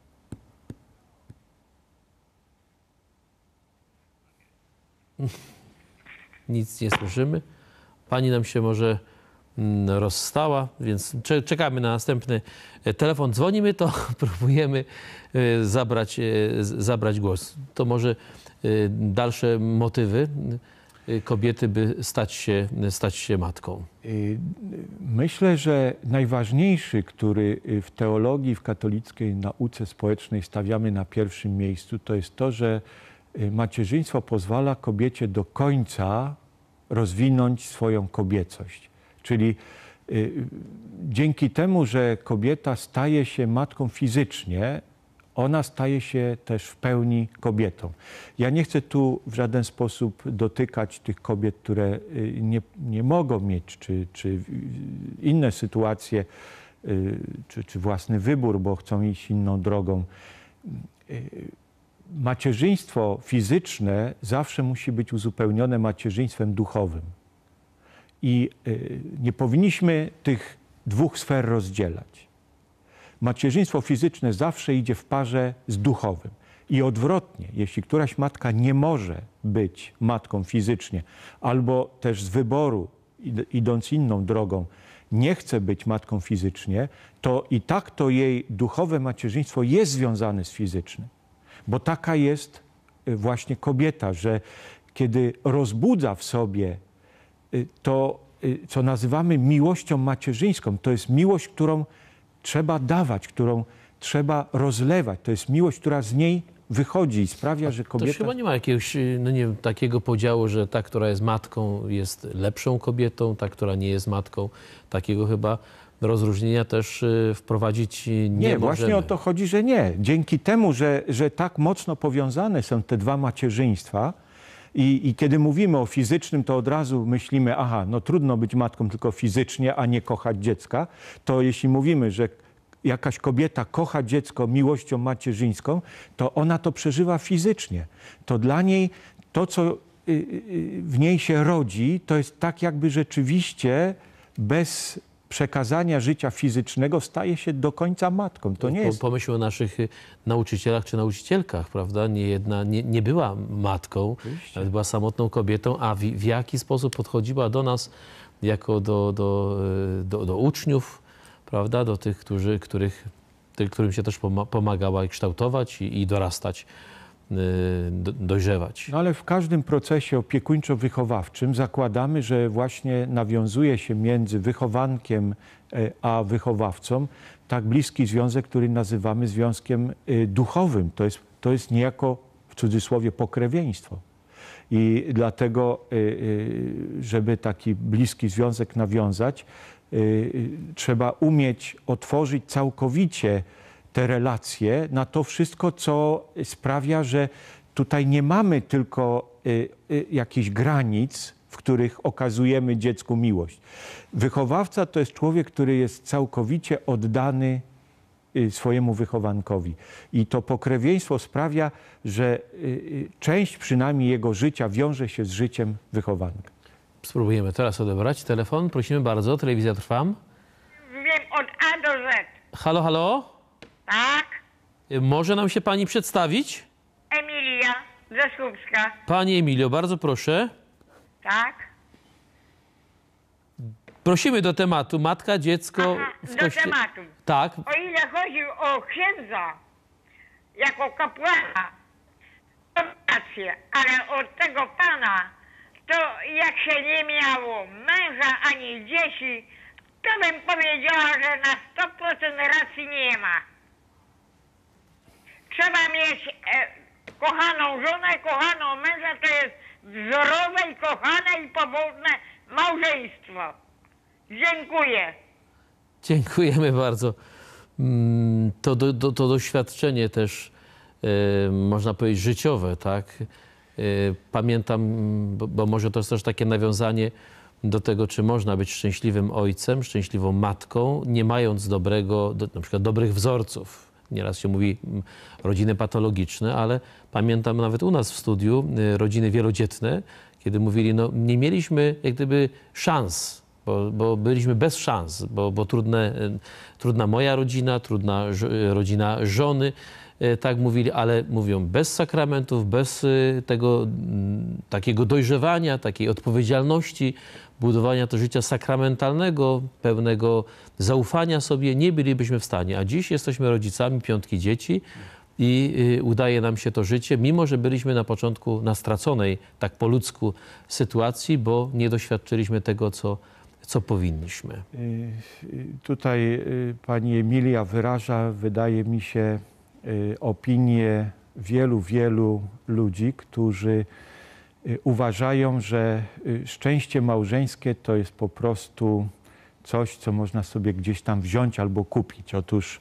A: Nic nie słyszymy. Pani nam się może rozstała, więc czekamy na następny telefon. Dzwonimy, to próbujemy zabrać, zabrać głos. To może dalsze motywy kobiety, by stać się, stać się matką.
B: Myślę, że najważniejszy, który w teologii, w katolickiej nauce społecznej stawiamy na pierwszym miejscu, to jest to, że macierzyństwo pozwala kobiecie do końca rozwinąć swoją kobiecość. Czyli dzięki temu, że kobieta staje się matką fizycznie, ona staje się też w pełni kobietą. Ja nie chcę tu w żaden sposób dotykać tych kobiet, które nie, nie mogą mieć, czy, czy inne sytuacje, czy, czy własny wybór, bo chcą iść inną drogą. Macierzyństwo fizyczne zawsze musi być uzupełnione macierzyństwem duchowym. I nie powinniśmy tych dwóch sfer rozdzielać. Macierzyństwo fizyczne zawsze idzie w parze z duchowym. I odwrotnie, jeśli któraś matka nie może być matką fizycznie, albo też z wyboru, idąc inną drogą, nie chce być matką fizycznie, to i tak to jej duchowe macierzyństwo jest związane z fizycznym. Bo taka jest właśnie kobieta, że kiedy rozbudza w sobie to, co nazywamy miłością macierzyńską, to jest miłość, którą trzeba dawać, którą trzeba rozlewać. To jest miłość, która z niej wychodzi i sprawia, że kobieta...
A: To chyba nie ma jakiegoś, no nie wiem, takiego podziału, że ta, która jest matką, jest lepszą kobietą, ta, która nie jest matką. Takiego chyba rozróżnienia też wprowadzić nie, nie możemy.
B: Właśnie o to chodzi, że nie. Dzięki temu, że, że tak mocno powiązane są te dwa macierzyństwa, I, I kiedy mówimy o fizycznym, to od razu myślimy, aha, no trudno być matką tylko fizycznie, a nie kochać dziecka. To jeśli mówimy, że jakaś kobieta kocha dziecko miłością macierzyńską, to ona to przeżywa fizycznie. To dla niej to, co w niej się rodzi, to jest tak jakby rzeczywiście bez przekazania życia fizycznego staje się do końca matką. To nie
A: Po-
B: jest...
A: Pomyśl o naszych y, nauczycielach czy nauczycielkach, prawda? Nie jedna nie, nie była matką,
B: Oczywiście.
A: nawet była samotną kobietą, a w, w jaki sposób podchodziła do nas jako do, do, y, do, do uczniów, prawda? Do tych, którzy, których, tych, którym się też poma- pomagała i kształtować i, i dorastać, y, do, dojrzewać.
B: No ale w każdym procesie opiekuńczo-wychowawczym zakładamy, że właśnie nawiązuje się między wychowankiem e, a wychowawcą tak bliski związek, który nazywamy związkiem e, duchowym. To jest, to jest niejako w cudzysłowie pokrewieństwo. I dlatego, e, e, żeby taki bliski związek nawiązać, e, e, trzeba umieć otworzyć całkowicie te relacje na to wszystko, co sprawia, że tutaj nie mamy tylko y, y, jakichś granic, w których okazujemy dziecku miłość. Wychowawca to jest człowiek, który jest całkowicie oddany y, swojemu wychowankowi. I to pokrewieństwo sprawia, że y, y, część przynajmniej jego życia wiąże się z życiem wychowanka.
A: Spróbujemy teraz odebrać telefon. Prosimy bardzo, telewizja Trwam.
C: Wiem od A do Z.
A: Halo, halo?
C: Tak?
A: Y, Może nam się pani przedstawić?
C: Emilia ze Słupska.
A: Pani Emilio, bardzo proszę.
C: Tak?
A: Prosimy do tematu. Matka, dziecko
C: Aha,
A: w
C: do
A: kościele.
C: tematu.
A: Tak,
C: O ile chodzi o księdza jako kapłana, to rację, ale od tego pana, to jak się nie miało męża ani dzieci, to bym powiedziała, że na sto procent racji nie ma. Trzeba mieć e, kochaną żonę, kochaną męża, to jest wzorowe i kochane i powodne małżeństwo. Dziękuję.
A: dziękujemy bardzo. Mm, To, do, do, to doświadczenie też, e, można powiedzieć, życiowe, tak? E, Pamiętam, bo, bo może to jest też takie nawiązanie do tego, czy można być szczęśliwym ojcem, szczęśliwą matką, nie mając dobrego, do, na przykład dobrych wzorców. Nieraz się mówi mm, rodziny patologiczne, ale pamiętam nawet u nas w studiu y, rodziny wielodzietne, kiedy mówili, no nie mieliśmy jak gdyby szans, bo, bo byliśmy bez szans, bo, bo trudne, y, trudna moja rodzina, trudna ż- y, rodzina żony, y, tak mówili, ale mówią bez sakramentów, bez y, tego mm, takiego dojrzewania, takiej odpowiedzialności, budowania to życia sakramentalnego, pełnego zaufania sobie, nie bylibyśmy w stanie. A dziś jesteśmy rodzicami piątki dzieci i y, udaje nam się to życie, mimo że byliśmy na początku na straconej, tak po ludzku, sytuacji, bo nie doświadczyliśmy tego, co, co powinniśmy.
B: Y, y, Tutaj y, pani Emilia wyraża, wydaje mi się, y, opinię wielu, wielu ludzi, którzy y, uważają, że y, szczęście małżeńskie to jest po prostu coś, co można sobie gdzieś tam wziąć albo kupić. Otóż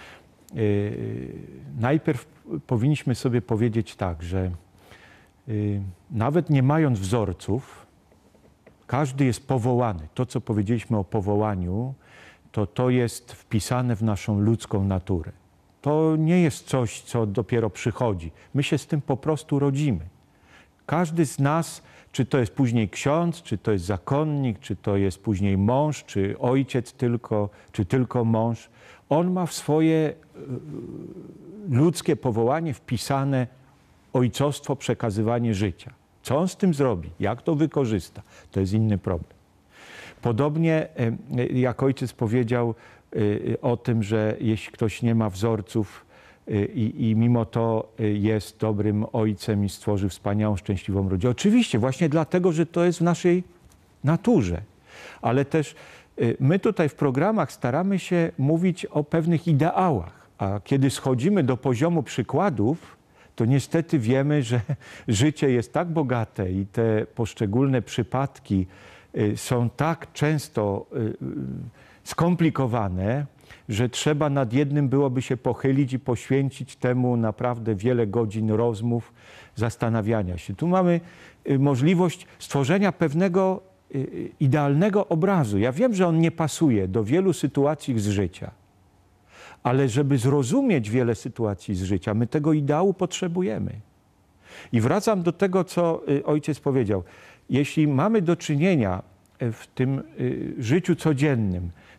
B: y, najpierw powinniśmy sobie powiedzieć tak, że y, nawet nie mając wzorców, każdy jest powołany. To, co powiedzieliśmy o powołaniu, to to jest wpisane w naszą ludzką naturę. To nie jest coś, co dopiero przychodzi. My się z tym po prostu rodzimy. Każdy z nas, czy to jest później ksiądz, czy to jest zakonnik, czy to jest później mąż, czy ojciec tylko, czy tylko mąż, on ma w swoje y, ludzkie powołanie wpisane ojcostwo, przekazywanie życia. Co on z tym zrobi? Jak to wykorzysta? To jest inny problem. Podobnie y, jak ojciec powiedział y, o tym, że jeśli ktoś nie ma wzorców y, i, i mimo to y, jest dobrym ojcem i stworzył wspaniałą, szczęśliwą rodzinę. Oczywiście, właśnie dlatego, że to jest w naszej naturze. Ale też y, my tutaj w programach staramy się mówić o pewnych ideałach, a kiedy schodzimy do poziomu przykładów, to niestety wiemy, że życie jest tak bogate i te poszczególne przypadki y, są tak często y, y, skomplikowane, że trzeba nad jednym byłoby się pochylić i poświęcić temu naprawdę wiele godzin rozmów, zastanawiania się. Tu mamy y, możliwość stworzenia pewnego y, idealnego obrazu. Ja wiem, że on nie pasuje do wielu sytuacji z życia, ale żeby zrozumieć wiele sytuacji z życia, my tego ideału potrzebujemy. I wracam do tego, co y, ojciec powiedział. Jeśli mamy do czynienia w tym y, życiu codziennym,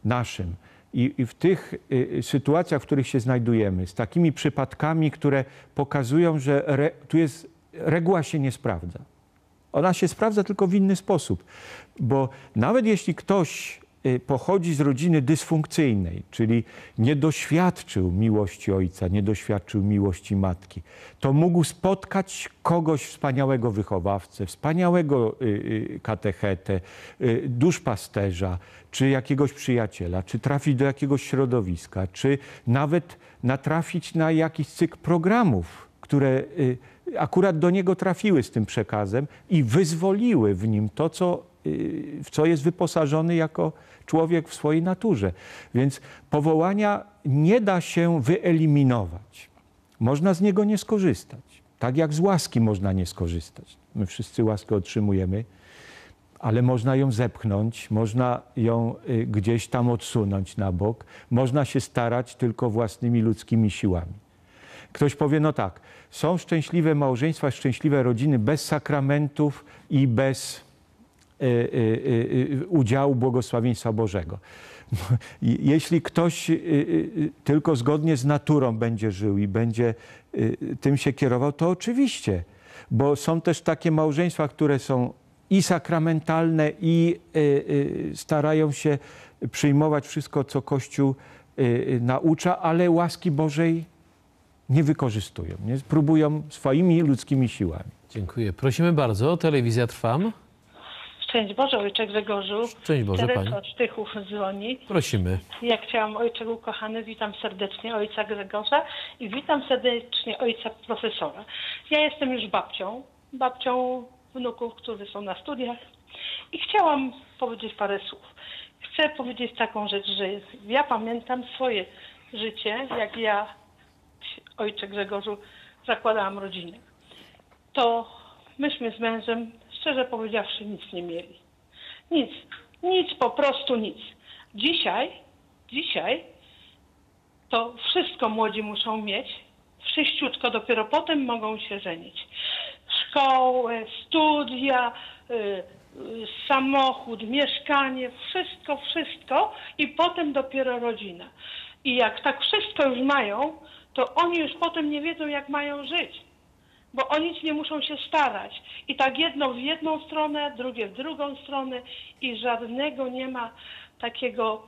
B: naszym i, i w tych y, sytuacjach, w których się znajdujemy, z takimi przypadkami, które pokazują, że re, tu jest, reguła się nie sprawdza. Ona się sprawdza tylko w inny sposób, bo nawet jeśli ktoś pochodzi z rodziny dysfunkcyjnej, czyli nie doświadczył miłości ojca, nie doświadczył miłości matki, to mógł spotkać kogoś wspaniałego wychowawcę, wspaniałego katechetę, duszpasterza, czy jakiegoś przyjaciela, czy trafić do jakiegoś środowiska, czy nawet natrafić na jakiś cykl programów, które akurat do niego trafiły z tym przekazem i wyzwoliły w nim to, co, w co jest wyposażony jako człowiek w swojej naturze. Więc powołania nie da się wyeliminować. Można z niego nie skorzystać. Tak jak z łaski można nie skorzystać. My wszyscy łaskę otrzymujemy, ale można ją zepchnąć, można ją gdzieś tam odsunąć na bok. Można się starać tylko własnymi ludzkimi siłami. Ktoś powie, no tak, są szczęśliwe małżeństwa, szczęśliwe rodziny bez sakramentów i bez y, y, y, udziału błogosławieństwa Bożego. Jeśli ktoś y, y, tylko zgodnie z naturą będzie żył i będzie y, tym się kierował, to oczywiście, bo są też takie małżeństwa, które są i sakramentalne, i y, y, starają się przyjmować wszystko, co Kościół y, naucza, ale łaski Bożej nie wykorzystują, nie? Próbują swoimi ludzkimi siłami.
A: Dziękuję. Prosimy bardzo. Telewizja Trwam.
D: Szczęść Boże, ojcze Grzegorzu.
A: Szczęść Boże, pani.
D: Teresa od Sztychów dzwoni.
A: Prosimy.
D: Ja chciałam, ojcze ukochany, witam serdecznie ojca Grzegorza i witam serdecznie ojca profesora. Ja jestem już babcią, babcią wnuków, którzy są na studiach i chciałam powiedzieć parę słów. Chcę powiedzieć taką rzecz, że ja pamiętam swoje życie, jak ja, ojcze Grzegorzu, zakładałam rodzinę. To myśmy z mężem, szczerze powiedziawszy, nic nie mieli. Nic. Nic, po prostu nic. Dzisiaj, dzisiaj to wszystko młodzi muszą mieć. Wszyściutko, dopiero potem mogą się żenić. Szkołę, studia, y, y, samochód, mieszkanie, wszystko, wszystko i potem dopiero rodzina. I jak tak wszystko już mają, to oni już potem nie wiedzą, jak mają żyć. Bo o nic nie muszą się starać. I tak jedno w jedną stronę, drugie w drugą stronę i żadnego nie ma takiego,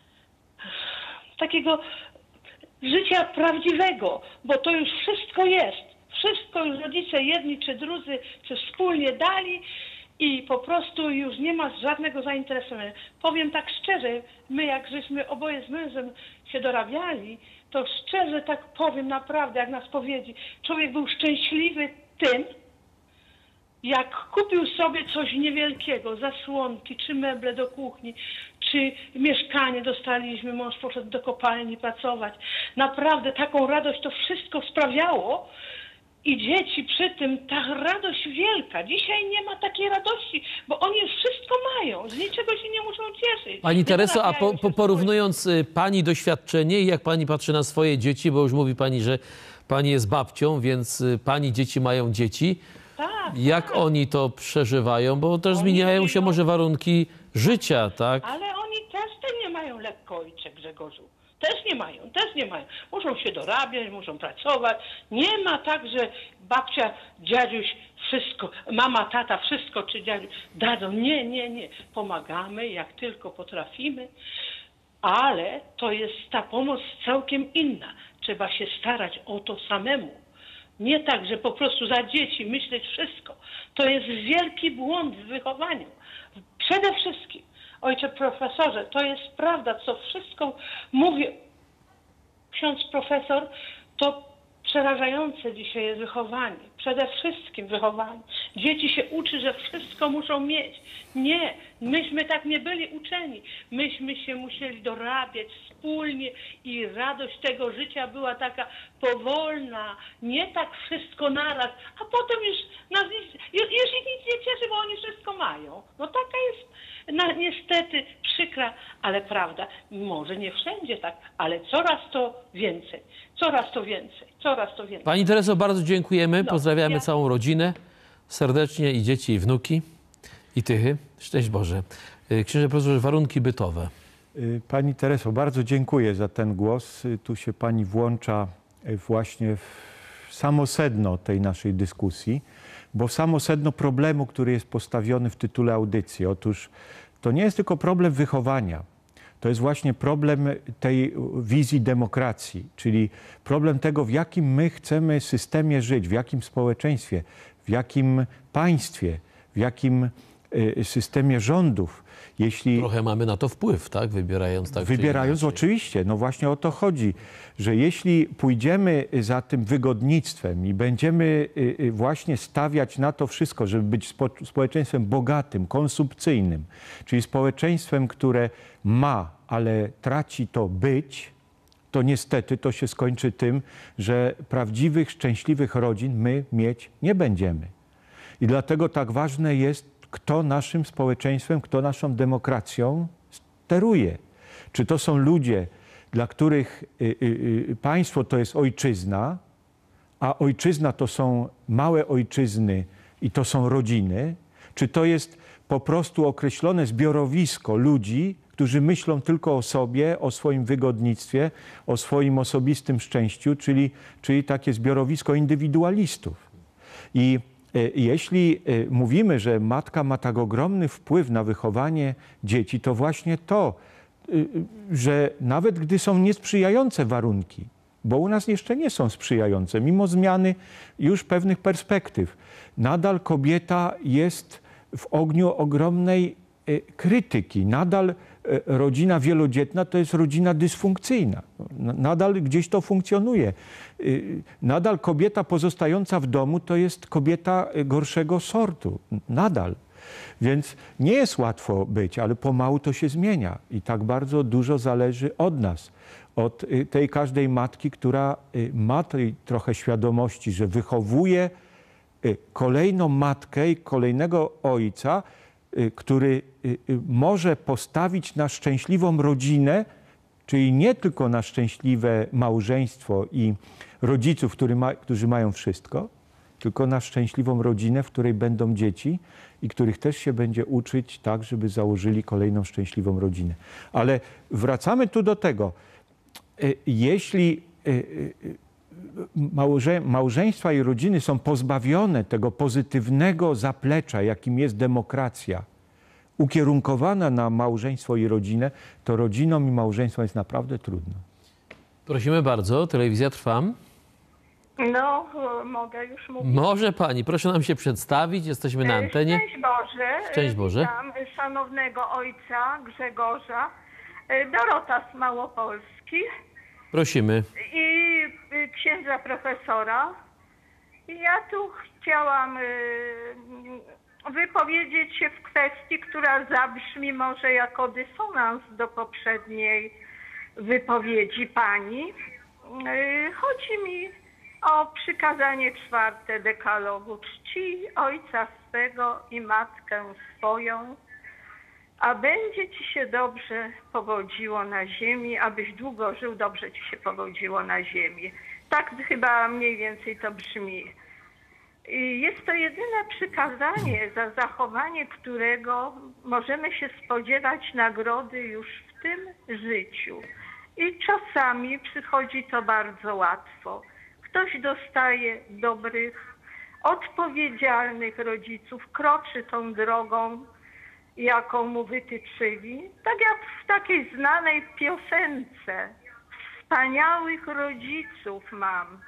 D: takiego życia prawdziwego, bo to już wszystko jest. Wszystko już rodzice jedni czy drudzy, czy wspólnie dali i po prostu już nie ma żadnego zainteresowania. Powiem tak szczerze, my jak żeśmy oboje z mężem się dorabiali, to szczerze tak powiem naprawdę, jak na spowiedzi, człowiek był szczęśliwy tym, jak kupił sobie coś niewielkiego, zasłonki, czy meble do kuchni, czy mieszkanie dostaliśmy, mąż poszedł do kopalni pracować. Naprawdę taką radość to wszystko sprawiało i dzieci przy tym, ta radość wielka. Dzisiaj nie ma takiej radości, bo oni już wszystko mają, z niczego się nie muszą cieszyć.
A: Pani
D: Nie
A: Tereso, a po,
D: dorabiają
A: po,
D: się
A: porównując y, pani doświadczenie i jak pani patrzy na swoje dzieci, bo już mówi pani, że pani jest babcią, więc y, pani dzieci mają dzieci.
D: Tak,
A: Jak
D: tak.
A: oni to przeżywają? Bo też
D: Oni
A: zmieniają się
D: żyją.
A: może warunki życia, tak?
D: Ale oni też te nie mają lekko, ojcze Grzegorzu. Też nie mają, też nie mają. Muszą się dorabiać, muszą pracować. Nie ma tak, że babcia, dziadziuś, wszystko, mama, tata, wszystko, czy dziadziuś dadzą. Nie, nie, nie. Pomagamy, jak tylko potrafimy, ale to jest ta pomoc całkiem inna. Trzeba się starać o to samemu. Nie tak, że po prostu za dzieci myśleć wszystko. To jest wielki błąd w wychowaniu. Przede wszystkim, ojcze profesorze, to jest prawda, co wszystko mówi ksiądz profesor, to przerażające dzisiaj jest wychowanie. Przede wszystkim wychowanie. Dzieci się uczy, że wszystko muszą mieć. Nie, myśmy tak nie byli uczeni. Myśmy się musieli dorabiać wspólnie i radość tego życia była taka powolna, nie tak wszystko naraz, a potem już, nas nic, już, już ich nic nie cieszy, bo oni wszystko mają. No taka jest na, niestety przykra, ale prawda. Może nie wszędzie tak, ale coraz to więcej, coraz to więcej, coraz to więcej.
A: Pani Tereso, bardzo dziękujemy.
D: No,
A: Pozdrawiamy
D: ja-
A: całą rodzinę serdecznie i dzieci, i wnuki, i tychy. Szczęść Boże. Y, Księże profesorze, warunki bytowe.
B: Pani Tereso, bardzo dziękuję za ten głos. Tu się pani włącza właśnie w samo sedno tej naszej dyskusji, bo samo sedno problemu, który jest postawiony w tytule audycji. Otóż to nie jest tylko problem wychowania. To jest właśnie problem tej wizji demokracji, czyli problem tego, w jakim my chcemy systemie żyć, w jakim społeczeństwie, w jakim państwie, w jakim systemie rządów. Jeśli
A: Trochę mamy na to wpływ, tak? Wybierając tak.
B: Wybierając oczywiście, no właśnie o to chodzi, że jeśli pójdziemy za tym wygodnictwem i będziemy właśnie stawiać na to wszystko, żeby być spo, społeczeństwem bogatym, konsumpcyjnym, czyli społeczeństwem, które ma, ale traci to być, to niestety to się skończy tym, że prawdziwych, szczęśliwych rodzin my mieć nie będziemy. I dlatego tak ważne jest, kto naszym społeczeństwem, kto naszą demokracją steruje. Czy to są ludzie, dla których y, y, y, państwo to jest ojczyzna, a ojczyzna to są małe ojczyzny i to są rodziny, czy to jest po prostu określone zbiorowisko ludzi, którzy myślą tylko o sobie, o swoim wygodnictwie, o swoim osobistym szczęściu, czyli, czyli takie zbiorowisko indywidualistów. I jeśli mówimy, że matka ma tak ogromny wpływ na wychowanie dzieci, to właśnie to, że nawet gdy są niesprzyjające warunki, bo u nas jeszcze nie są sprzyjające, mimo zmiany już pewnych perspektyw, nadal kobieta jest w ogniu ogromnej krytyki. Nadal rodzina wielodzietna to jest rodzina dysfunkcyjna. Nadal gdzieś to funkcjonuje. Nadal kobieta pozostająca w domu to jest kobieta gorszego sortu. Nadal. Więc nie jest łatwo być, ale pomału to się zmienia. I tak bardzo dużo zależy od nas. Od tej każdej matki, która ma tej trochę świadomości, że wychowuje kolejną matkę i kolejnego ojca, który może postawić na szczęśliwą rodzinę, czyli nie tylko na szczęśliwe małżeństwo i rodziców, który ma, którzy mają wszystko, tylko na szczęśliwą rodzinę, w której będą dzieci i których też się będzie uczyć tak, żeby założyli kolejną szczęśliwą rodzinę. Ale wracamy tu do tego, jeśli małże, małżeństwa i rodziny są pozbawione tego pozytywnego zaplecza, jakim jest demokracja, ukierunkowana na małżeństwo i rodzinę, to rodzinom i małżeństwom jest naprawdę trudno.
A: Prosimy bardzo, telewizja trwa.
E: No, mogę już mówić.
A: Może pani, proszę nam się przedstawić, jesteśmy na antenie.
E: Szczęść Boże.
A: Szczęść Boże.
E: Witam szanownego ojca Grzegorza, Dorota z Małopolski
A: Prosimy.
E: i księdza profesora. Ja tu chciałam wypowiedzieć się w kwestii, która zabrzmi może jako dysonans do poprzedniej wypowiedzi pani. Chodzi mi o przykazanie czwarte dekalogu. Czci ojca swego i matkę swoją, a będzie ci się dobrze powodziło na ziemi, abyś długo żył, dobrze ci się powodziło na ziemi. Tak chyba mniej więcej to brzmi. I jest to jedyne przykazanie, za zachowanie którego możemy się spodziewać nagrody już w tym życiu. I czasami przychodzi to bardzo łatwo. Ktoś dostaje dobrych, odpowiedzialnych rodziców, kroczy tą drogą, jaką mu wytyczyli. Tak jak w takiej znanej piosence. Wspaniałych rodziców mam.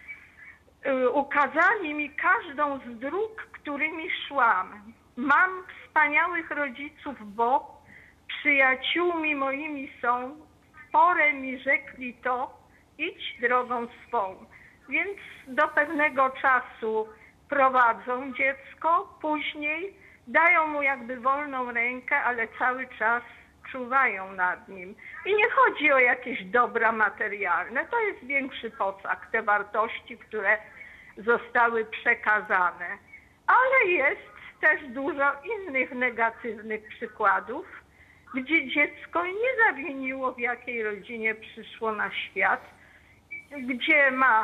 E: Ukazali mi każdą z dróg, którymi szłam. Mam wspaniałych rodziców, bo przyjaciółmi moimi są. W porę mi rzekli to, idź drogą swą. Więc do pewnego czasu prowadzą dziecko, później dają mu jakby wolną rękę, ale cały czas czuwają nad nim. I nie chodzi o jakieś dobra materialne, to jest większy posag, te wartości, które zostały przekazane. Ale jest też dużo innych negatywnych przykładów, gdzie dziecko nie zawiniło, w jakiej rodzinie przyszło na świat, gdzie ma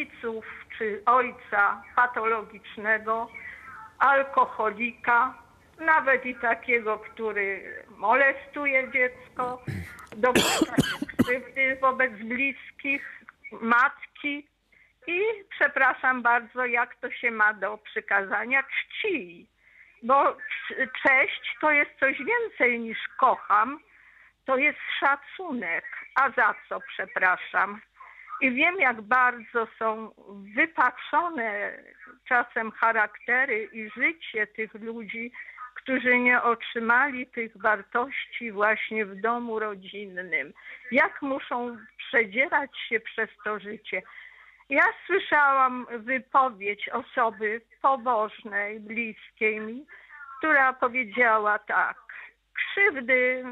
E: rodziców czy ojca patologicznego, alkoholika, nawet i takiego, który molestuje dziecko, dopuszcza się krzywdy wobec bliskich, matki i przepraszam bardzo, jak to się ma do przykazania czci, bo cześć to jest coś więcej niż kocham, to jest szacunek, a za co przepraszam? I wiem, jak bardzo są wypaczone czasem charaktery i życie tych ludzi, którzy nie otrzymali tych wartości właśnie w domu rodzinnym. Jak muszą przedzierać się przez to życie. Ja słyszałam wypowiedź osoby pobożnej, bliskiej mi, która powiedziała tak: krzywdy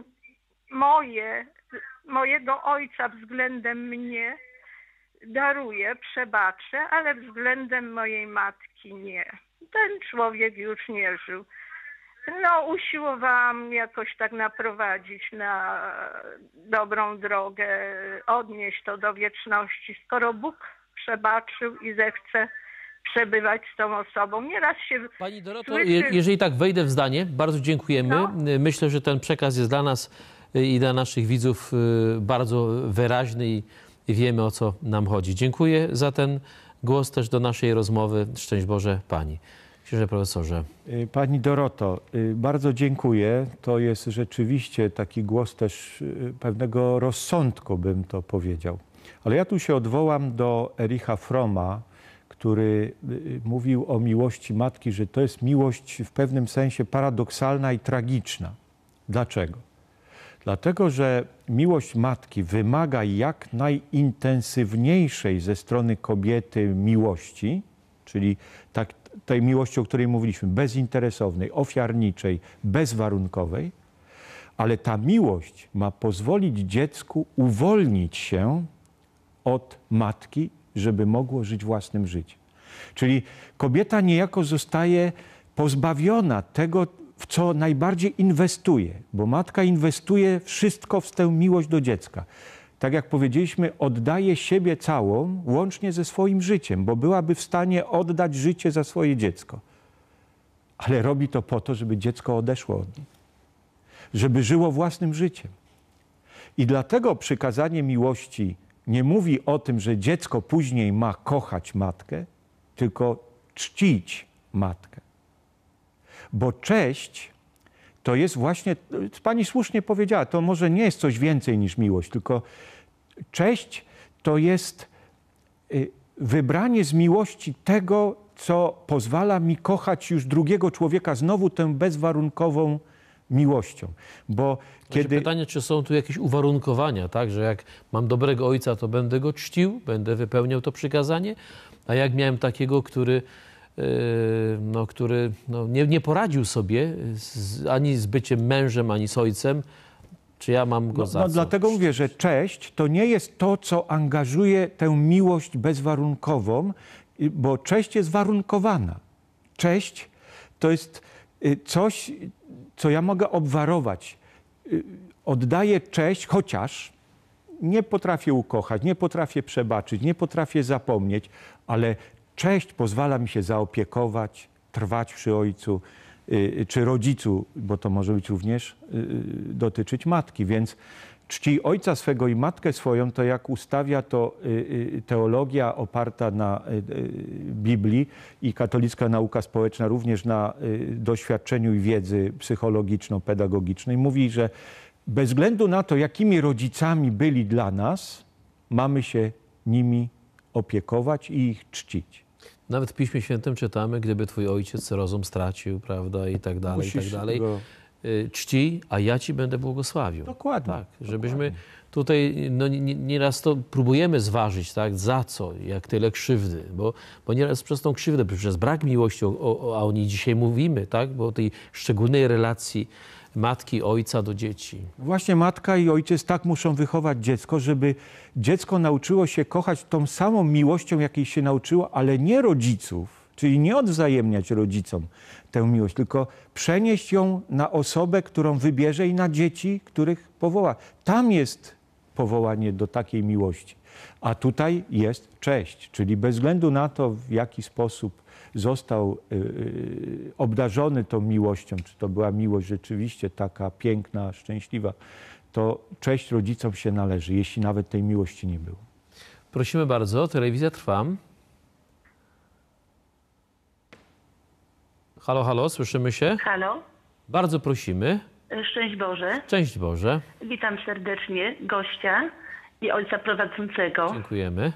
E: moje, mojego ojca względem mnie daruję, przebaczę, ale względem mojej matki nie. Ten człowiek już nie żył. No, usiłowałam jakoś tak naprowadzić na dobrą drogę, odnieść to do wieczności, skoro Bóg przebaczył i zechce przebywać z tą osobą. Nieraz się
A: Pani Doroto,
E: słyszy...
A: je- jeżeli tak wejdę w zdanie, bardzo dziękujemy.
E: No.
A: Myślę, że ten przekaz jest dla nas i dla naszych widzów y, bardzo wyraźny i wiemy, o co nam chodzi. Dziękuję za ten głos też do naszej rozmowy. Szczęść Boże Pani. Księże profesorze.
B: Y, Pani Doroto, y, bardzo dziękuję. To jest rzeczywiście taki głos też y, pewnego rozsądku, bym to powiedział. Ale ja tu się odwołam do Ericha Fromma, który y, mówił o miłości matki, że to jest miłość w pewnym sensie paradoksalna i tragiczna. Dlaczego? Dlatego, że miłość matki wymaga jak najintensywniejszej ze strony kobiety miłości, czyli tak, tej miłości, o której mówiliśmy, bezinteresownej, ofiarniczej, bezwarunkowej, ale ta miłość ma pozwolić dziecku uwolnić się od matki, żeby mogło żyć własnym życiem. Czyli kobieta niejako zostaje pozbawiona tego, w co najbardziej inwestuje, bo matka inwestuje wszystko w tę miłość do dziecka. Tak jak powiedzieliśmy, oddaje siebie całą, łącznie ze swoim życiem, bo byłaby w stanie oddać życie za swoje dziecko. Ale robi to po to, żeby dziecko odeszło od niej, żeby żyło własnym życiem. I dlatego przykazanie miłości nie mówi o tym, że dziecko później ma kochać matkę, tylko czcić matkę. Bo cześć to jest właśnie, pani słusznie powiedziała, to może nie jest coś więcej niż miłość, tylko cześć to jest wybranie z miłości tego, co pozwala mi kochać już drugiego człowieka, znowu tę bezwarunkową miłością. Bo
A: Kiedy...
B: kiedy...
A: Pytanie, czy są tu jakieś uwarunkowania, tak? Że jak mam dobrego ojca, to będę go czcił, będę wypełniał to przykazanie, a jak miałem takiego, który no, który no, nie, nie poradził sobie z, ani z byciem mężem, ani z ojcem, czy ja mam go
B: no,
A: za
B: no
A: co?
B: Dlatego mówię, że cześć to nie jest to, co angażuje tę miłość bezwarunkową, bo cześć jest warunkowana. Cześć to jest coś, co ja mogę obwarować. Oddaję cześć, chociaż nie potrafię ukochać, nie potrafię przebaczyć, nie potrafię zapomnieć, ale cześć pozwala mi się zaopiekować, trwać przy ojcu y, czy rodzicu, bo to może być również y, dotyczyć matki. Więc czci ojca swego i matkę swoją, to jak ustawia to y, y, teologia oparta na y, y, Biblii i katolicka nauka społeczna również na y, doświadczeniu i wiedzy psychologiczno-pedagogicznej, mówi, że bez względu na to, jakimi rodzicami byli dla nas, mamy się nimi opiekować i ich czcić.
A: Nawet w Piśmie Świętym czytamy, gdyby twój ojciec rozum stracił, prawda, i tak dalej, i tak dalej.
B: Go...
A: Czci, a ja ci będę błogosławił.
B: Dokładnie.
A: Tak, żebyśmy
B: dokładnie.
A: tutaj, no nieraz to próbujemy zważyć, tak, za co, jak tyle krzywdy, bo, bo nieraz przez tą krzywdę, przez brak miłości, o, o, a o niej dzisiaj mówimy, tak, bo o tej szczególnej relacji matki, ojca do dzieci.
B: Właśnie matka i ojciec tak muszą wychować dziecko, żeby dziecko nauczyło się kochać tą samą miłością, jakiej się nauczyło, ale nie rodziców, czyli nie odwzajemniać rodzicom tę miłość, tylko przenieść ją na osobę, którą wybierze i na dzieci, których powoła. Tam jest powołanie do takiej miłości. A tutaj jest cześć, czyli bez względu na to, w jaki sposób został yy, obdarzony tą miłością, czy to była miłość rzeczywiście taka piękna, szczęśliwa, to cześć rodzicom się należy, jeśli nawet tej miłości nie było.
A: Prosimy bardzo, telewizja trwa. Halo, halo, słyszymy się?
F: Halo,
A: Bardzo prosimy.
F: szczęść Boże.
A: Szczęść Boże.
F: Witam serdecznie gościa i ojca prowadzącego.
A: Dziękujemy.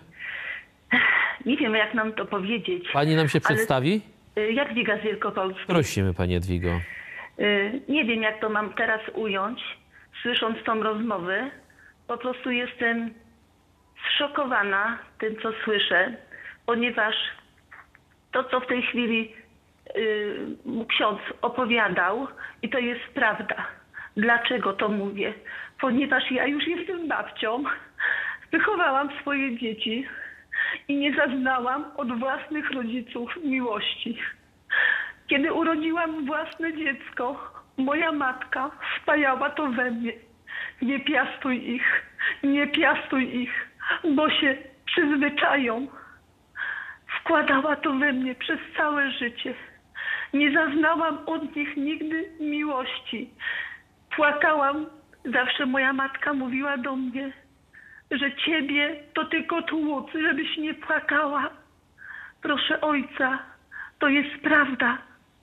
F: Nie wiem, jak nam to powiedzieć.
A: Pani nam się
F: ale-
A: przedstawi?
F: Y, Jadwiga z Wielkopolski.
A: Prosimy, Pani Jadwigo.
F: Y, Nie wiem, jak to mam teraz ująć. Słysząc tą rozmowę, po prostu jestem zszokowana tym, co słyszę, ponieważ to, co w tej chwili y, ksiądz opowiadał, i to jest prawda. Dlaczego to mówię? Ponieważ ja już jestem babcią, wychowałam swoje dzieci i nie zaznałam od własnych rodziców miłości. Kiedy urodziłam własne dziecko, moja matka wpajała to we mnie. Nie piastuj ich, nie piastuj ich, bo się przyzwyczają. Wkładała to we mnie przez całe życie. Nie zaznałam od nich nigdy miłości. Płakałam. Zawsze moja matka mówiła do mnie, że ciebie to tylko tłuc, żebyś nie płakała. Proszę ojca, to jest prawda.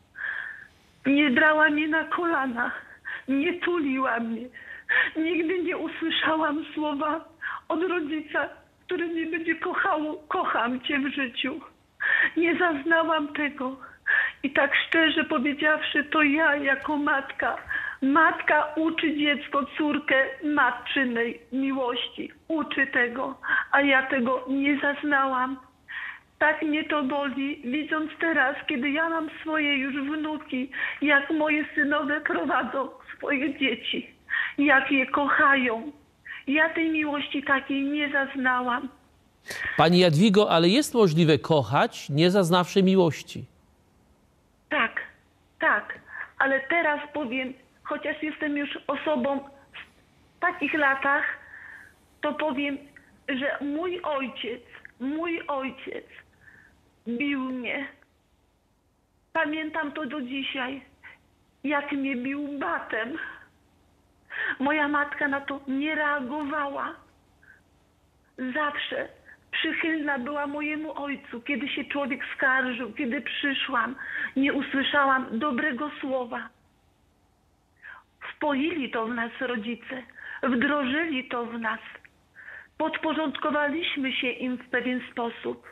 F: Nie brała mnie na kolana, nie tuliła mnie. Nigdy nie usłyszałam słowa od rodzica, który mnie będzie kochał, kocham cię w życiu. Nie zaznałam tego. I tak szczerze powiedziawszy, to ja jako matka, matka uczy dziecko, córkę matczynej miłości. Uczy tego, a ja tego nie zaznałam. Tak mnie to boli, widząc teraz, kiedy ja mam swoje już wnuki, jak moje synowe prowadzą swoje dzieci, jak je kochają. Ja tej miłości takiej nie zaznałam.
A: Pani Jadwigo, ale jest możliwe kochać, nie zaznawszy miłości.
F: Tak, tak, ale teraz powiem, chociaż jestem już osobą w takich latach, to powiem, że mój ojciec, mój ojciec bił mnie. Pamiętam to do dzisiaj, jak mnie bił batem. Moja matka na to nie reagowała. Zawsze przychylna była mojemu ojcu, kiedy się człowiek skarżył, kiedy przyszłam, nie usłyszałam dobrego słowa. Wpoili to w nas rodzice, wdrożyli to w nas. Podporządkowaliśmy się im w pewien sposób.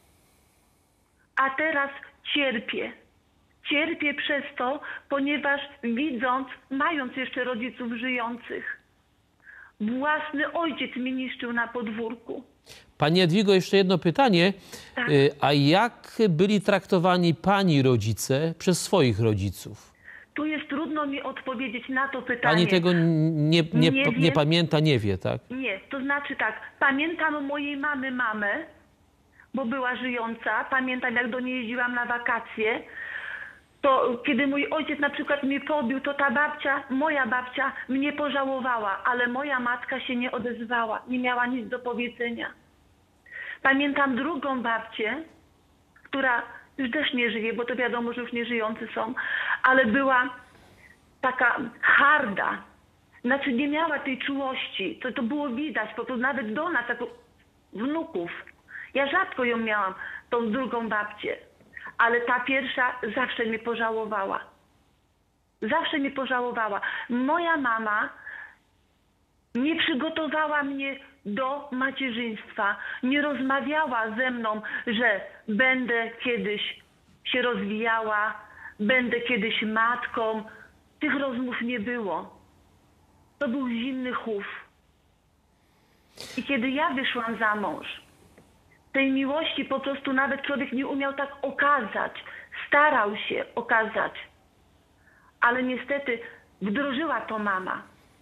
F: A teraz cierpię. Cierpię przez to, ponieważ widząc, mając jeszcze rodziców żyjących, własny ojciec mnie niszczył na podwórku.
A: Pani Jadwigo, jeszcze jedno pytanie.
F: Tak.
A: Y, A jak byli traktowani pani rodzice przez swoich rodziców?
F: Tu jest trudno mi odpowiedzieć na to pytanie.
A: Pani tego nie, nie,
F: Nie
A: nie
F: wiem.
A: pamięta, nie wie, tak?
F: Nie, to znaczy tak, pamiętam mojej mamy mamę, bo była żyjąca. Pamiętam, jak do niej jeździłam na wakacje. To kiedy mój ojciec na przykład mnie pobił, to ta babcia, moja babcia mnie pożałowała, ale moja matka się nie odezwała, nie miała nic do powiedzenia. Pamiętam drugą babcię, która już też nie żyje, bo to wiadomo, że już nie żyjący są, ale była taka harda. Znaczy nie miała tej czułości, to, to było widać, po prostu nawet do nas, jako wnuków. Ja rzadko ją miałam, tą drugą babcię, ale ta pierwsza zawsze mnie pożałowała. Zawsze mnie pożałowała. Moja mama nie przygotowała mnie do macierzyństwa, nie rozmawiała ze mną, że będę kiedyś się rozwijała, będę kiedyś matką. Tych rozmów nie było. To był zimny chów. I kiedy ja wyszłam za mąż, tej miłości po prostu nawet człowiek nie umiał tak okazać. Starał się okazać. Ale niestety wdrożyła to mama.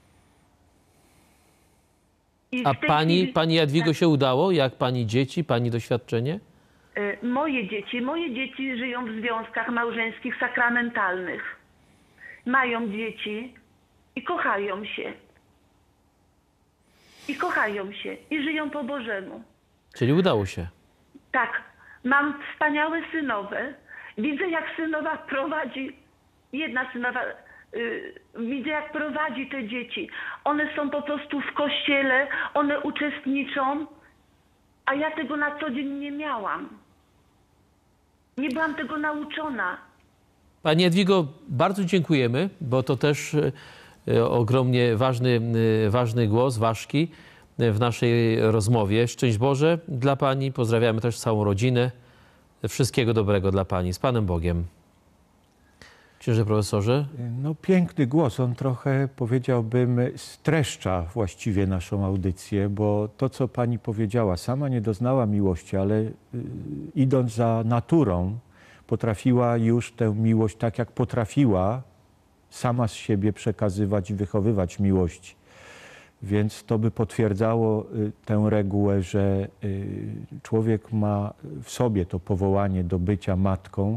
F: I
A: A
F: w tej
A: pani,
F: chwili-
A: pani Jadwigo się udało? Jak pani dzieci, pani doświadczenie?
F: Y, Moje dzieci, moje dzieci żyją w związkach małżeńskich sakramentalnych. Mają dzieci i kochają się. i kochają się i żyją po Bożemu.
A: Czyli udało się.
F: Tak, mam wspaniałe synowe. Widzę, jak synowa prowadzi, jedna synowa, y, widzę, jak prowadzi te dzieci. One są po prostu w kościele, one uczestniczą, a ja tego na co dzień nie miałam. Nie byłam tego nauczona.
A: Pani Jadwigo, bardzo dziękujemy, bo to też e, ogromnie ważny, e, ważny głos, ważki w naszej rozmowie. Szczęść Boże dla Pani. Pozdrawiamy też całą rodzinę. Wszystkiego dobrego dla Pani. Z Panem Bogiem. Księże profesorze.
B: No piękny głos. On trochę, powiedziałbym, streszcza właściwie naszą audycję, bo to, co Pani powiedziała, sama nie doznała miłości, ale y, idąc za naturą, potrafiła już tę miłość, tak jak potrafiła, sama z siebie przekazywać i wychowywać miłość. Więc to by potwierdzało y, tę regułę, że y, człowiek ma w sobie to powołanie do bycia matką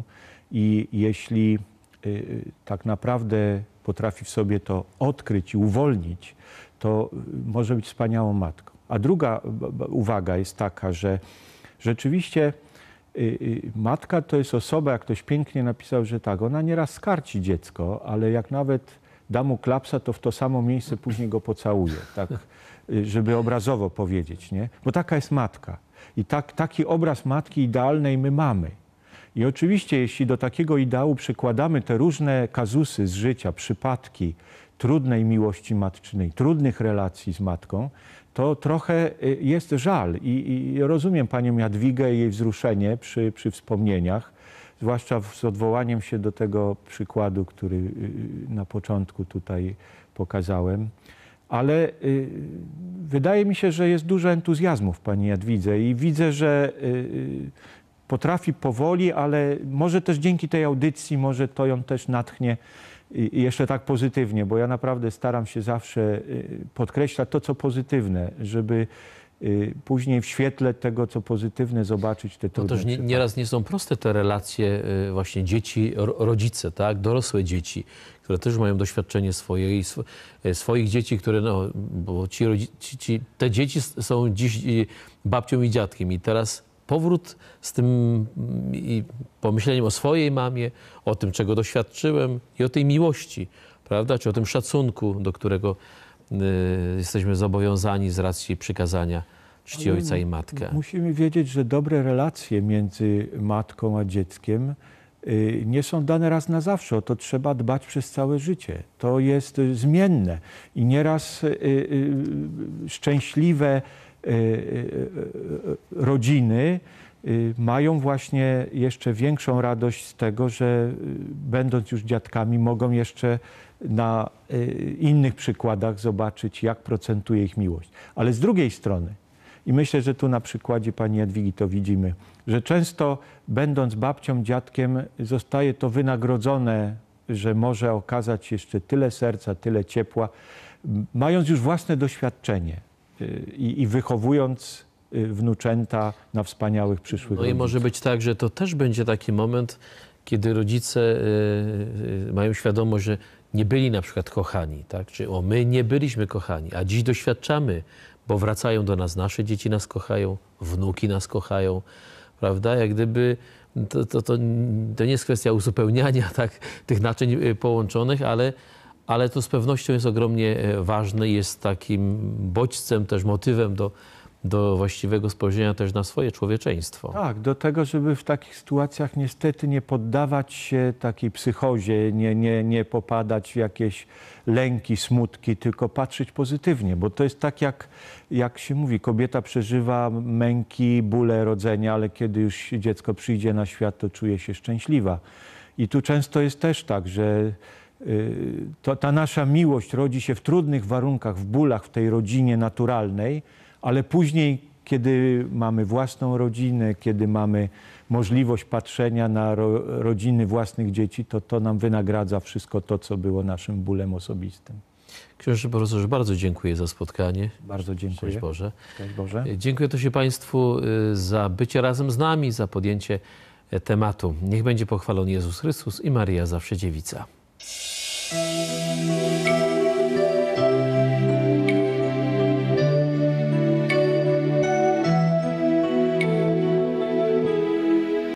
B: i jeśli y, tak naprawdę potrafi w sobie to odkryć i uwolnić, to y, może być wspaniałą matką. A druga b, b, uwaga jest taka, że rzeczywiście y, y, matka to jest osoba, jak ktoś pięknie napisał, że tak, ona nieraz skarci dziecko, ale jak nawet da mu klapsa, to w to samo miejsce później go pocałuje, tak, żeby obrazowo powiedzieć, nie? Bo taka jest matka. I tak, taki obraz matki idealnej my mamy. I oczywiście, jeśli do takiego ideału przykładamy te różne kazusy z życia, przypadki trudnej miłości matczynej, trudnych relacji z matką, to trochę jest żal. I, i rozumiem panią Jadwigę i jej wzruszenie przy, przy wspomnieniach, zwłaszcza z odwołaniem się do tego przykładu, który na początku tutaj pokazałem. Ale y, wydaje mi się, że jest dużo entuzjazmu w pani Jadwidze i widzę, że y, potrafi powoli, ale może też dzięki tej audycji, może to ją też natchnie i, i jeszcze tak pozytywnie, bo ja naprawdę staram się zawsze y, podkreślać to, co pozytywne, żeby y, później w świetle tego, co pozytywne, zobaczyć te
A: To
B: trudne
A: też nie,
B: przypadki.
A: nieraz nie są proste te relacje y, właśnie dzieci, ro- rodzice, tak? Dorosłe dzieci, które też mają doświadczenie swoje i sw- y, swoich dzieci, które, no, bo ci, rodzi- ci, ci, te dzieci s- są dziś y, babcią i dziadkiem i teraz powrót z tym mm, i pomyśleniem o swojej mamie, o tym, czego doświadczyłem i o tej miłości, prawda? Czy o tym szacunku, do którego y, jesteśmy zobowiązani z racji przykazania czci ojca i matkę.
B: Musimy wiedzieć, że dobre relacje między matką a dzieckiem y, nie są dane raz na zawsze. O to trzeba dbać przez całe życie. To jest y, zmienne i nieraz y, y, szczęśliwe y, y, rodziny y, mają właśnie jeszcze większą radość z tego, że y, będąc już dziadkami, mogą jeszcze na y, innych przykładach zobaczyć, jak procentuje ich miłość. Ale z drugiej strony, i myślę, że tu na przykładzie pani Jadwigi to widzimy, że często będąc babcią, dziadkiem, zostaje to wynagrodzone, że może okazać jeszcze tyle serca, tyle ciepła, mając już własne doświadczenie y, i, i wychowując y, wnuczęta na wspaniałych przyszłych
A: No i
B: rodziców.
A: może być tak, że to też będzie taki moment, kiedy rodzice y, y, mają świadomość, że nie byli na przykład kochani, tak? Czy o, my nie byliśmy kochani, a dziś doświadczamy, bo wracają do nas, nasze dzieci nas kochają, wnuki nas kochają, prawda? Jak gdyby to, to, to, to nie jest kwestia uzupełniania tak, tych naczyń y, połączonych, ale, ale to z pewnością jest ogromnie y, ważne i jest takim bodźcem, też motywem do, do właściwego spojrzenia też na swoje człowieczeństwo.
B: Tak, do tego, żeby w takich sytuacjach niestety nie poddawać się takiej psychozie, nie, nie, nie popadać w jakieś lęki, smutki, tylko patrzeć pozytywnie, bo to jest tak, jak, jak się mówi, kobieta przeżywa męki, bóle rodzenia, ale kiedy już dziecko przyjdzie na świat, to czuje się szczęśliwa. I tu często jest też tak, że y, to, ta nasza miłość rodzi się w trudnych warunkach, w bólach, w tej rodzinie naturalnej, ale później, kiedy mamy własną rodzinę, kiedy mamy możliwość patrzenia na ro, rodziny własnych dzieci, to to nam wynagradza wszystko to, co było naszym bólem osobistym.
A: Księże profesorze, bardzo dziękuję za spotkanie.
B: Bardzo dziękuję.
A: Szczęść Boże.
B: Szczęść Boże.
A: Dziękuję też Państwu y, za bycie razem z nami, za podjęcie e, tematu. Niech będzie pochwalony Jezus Chrystus i Maryja zawsze dziewica.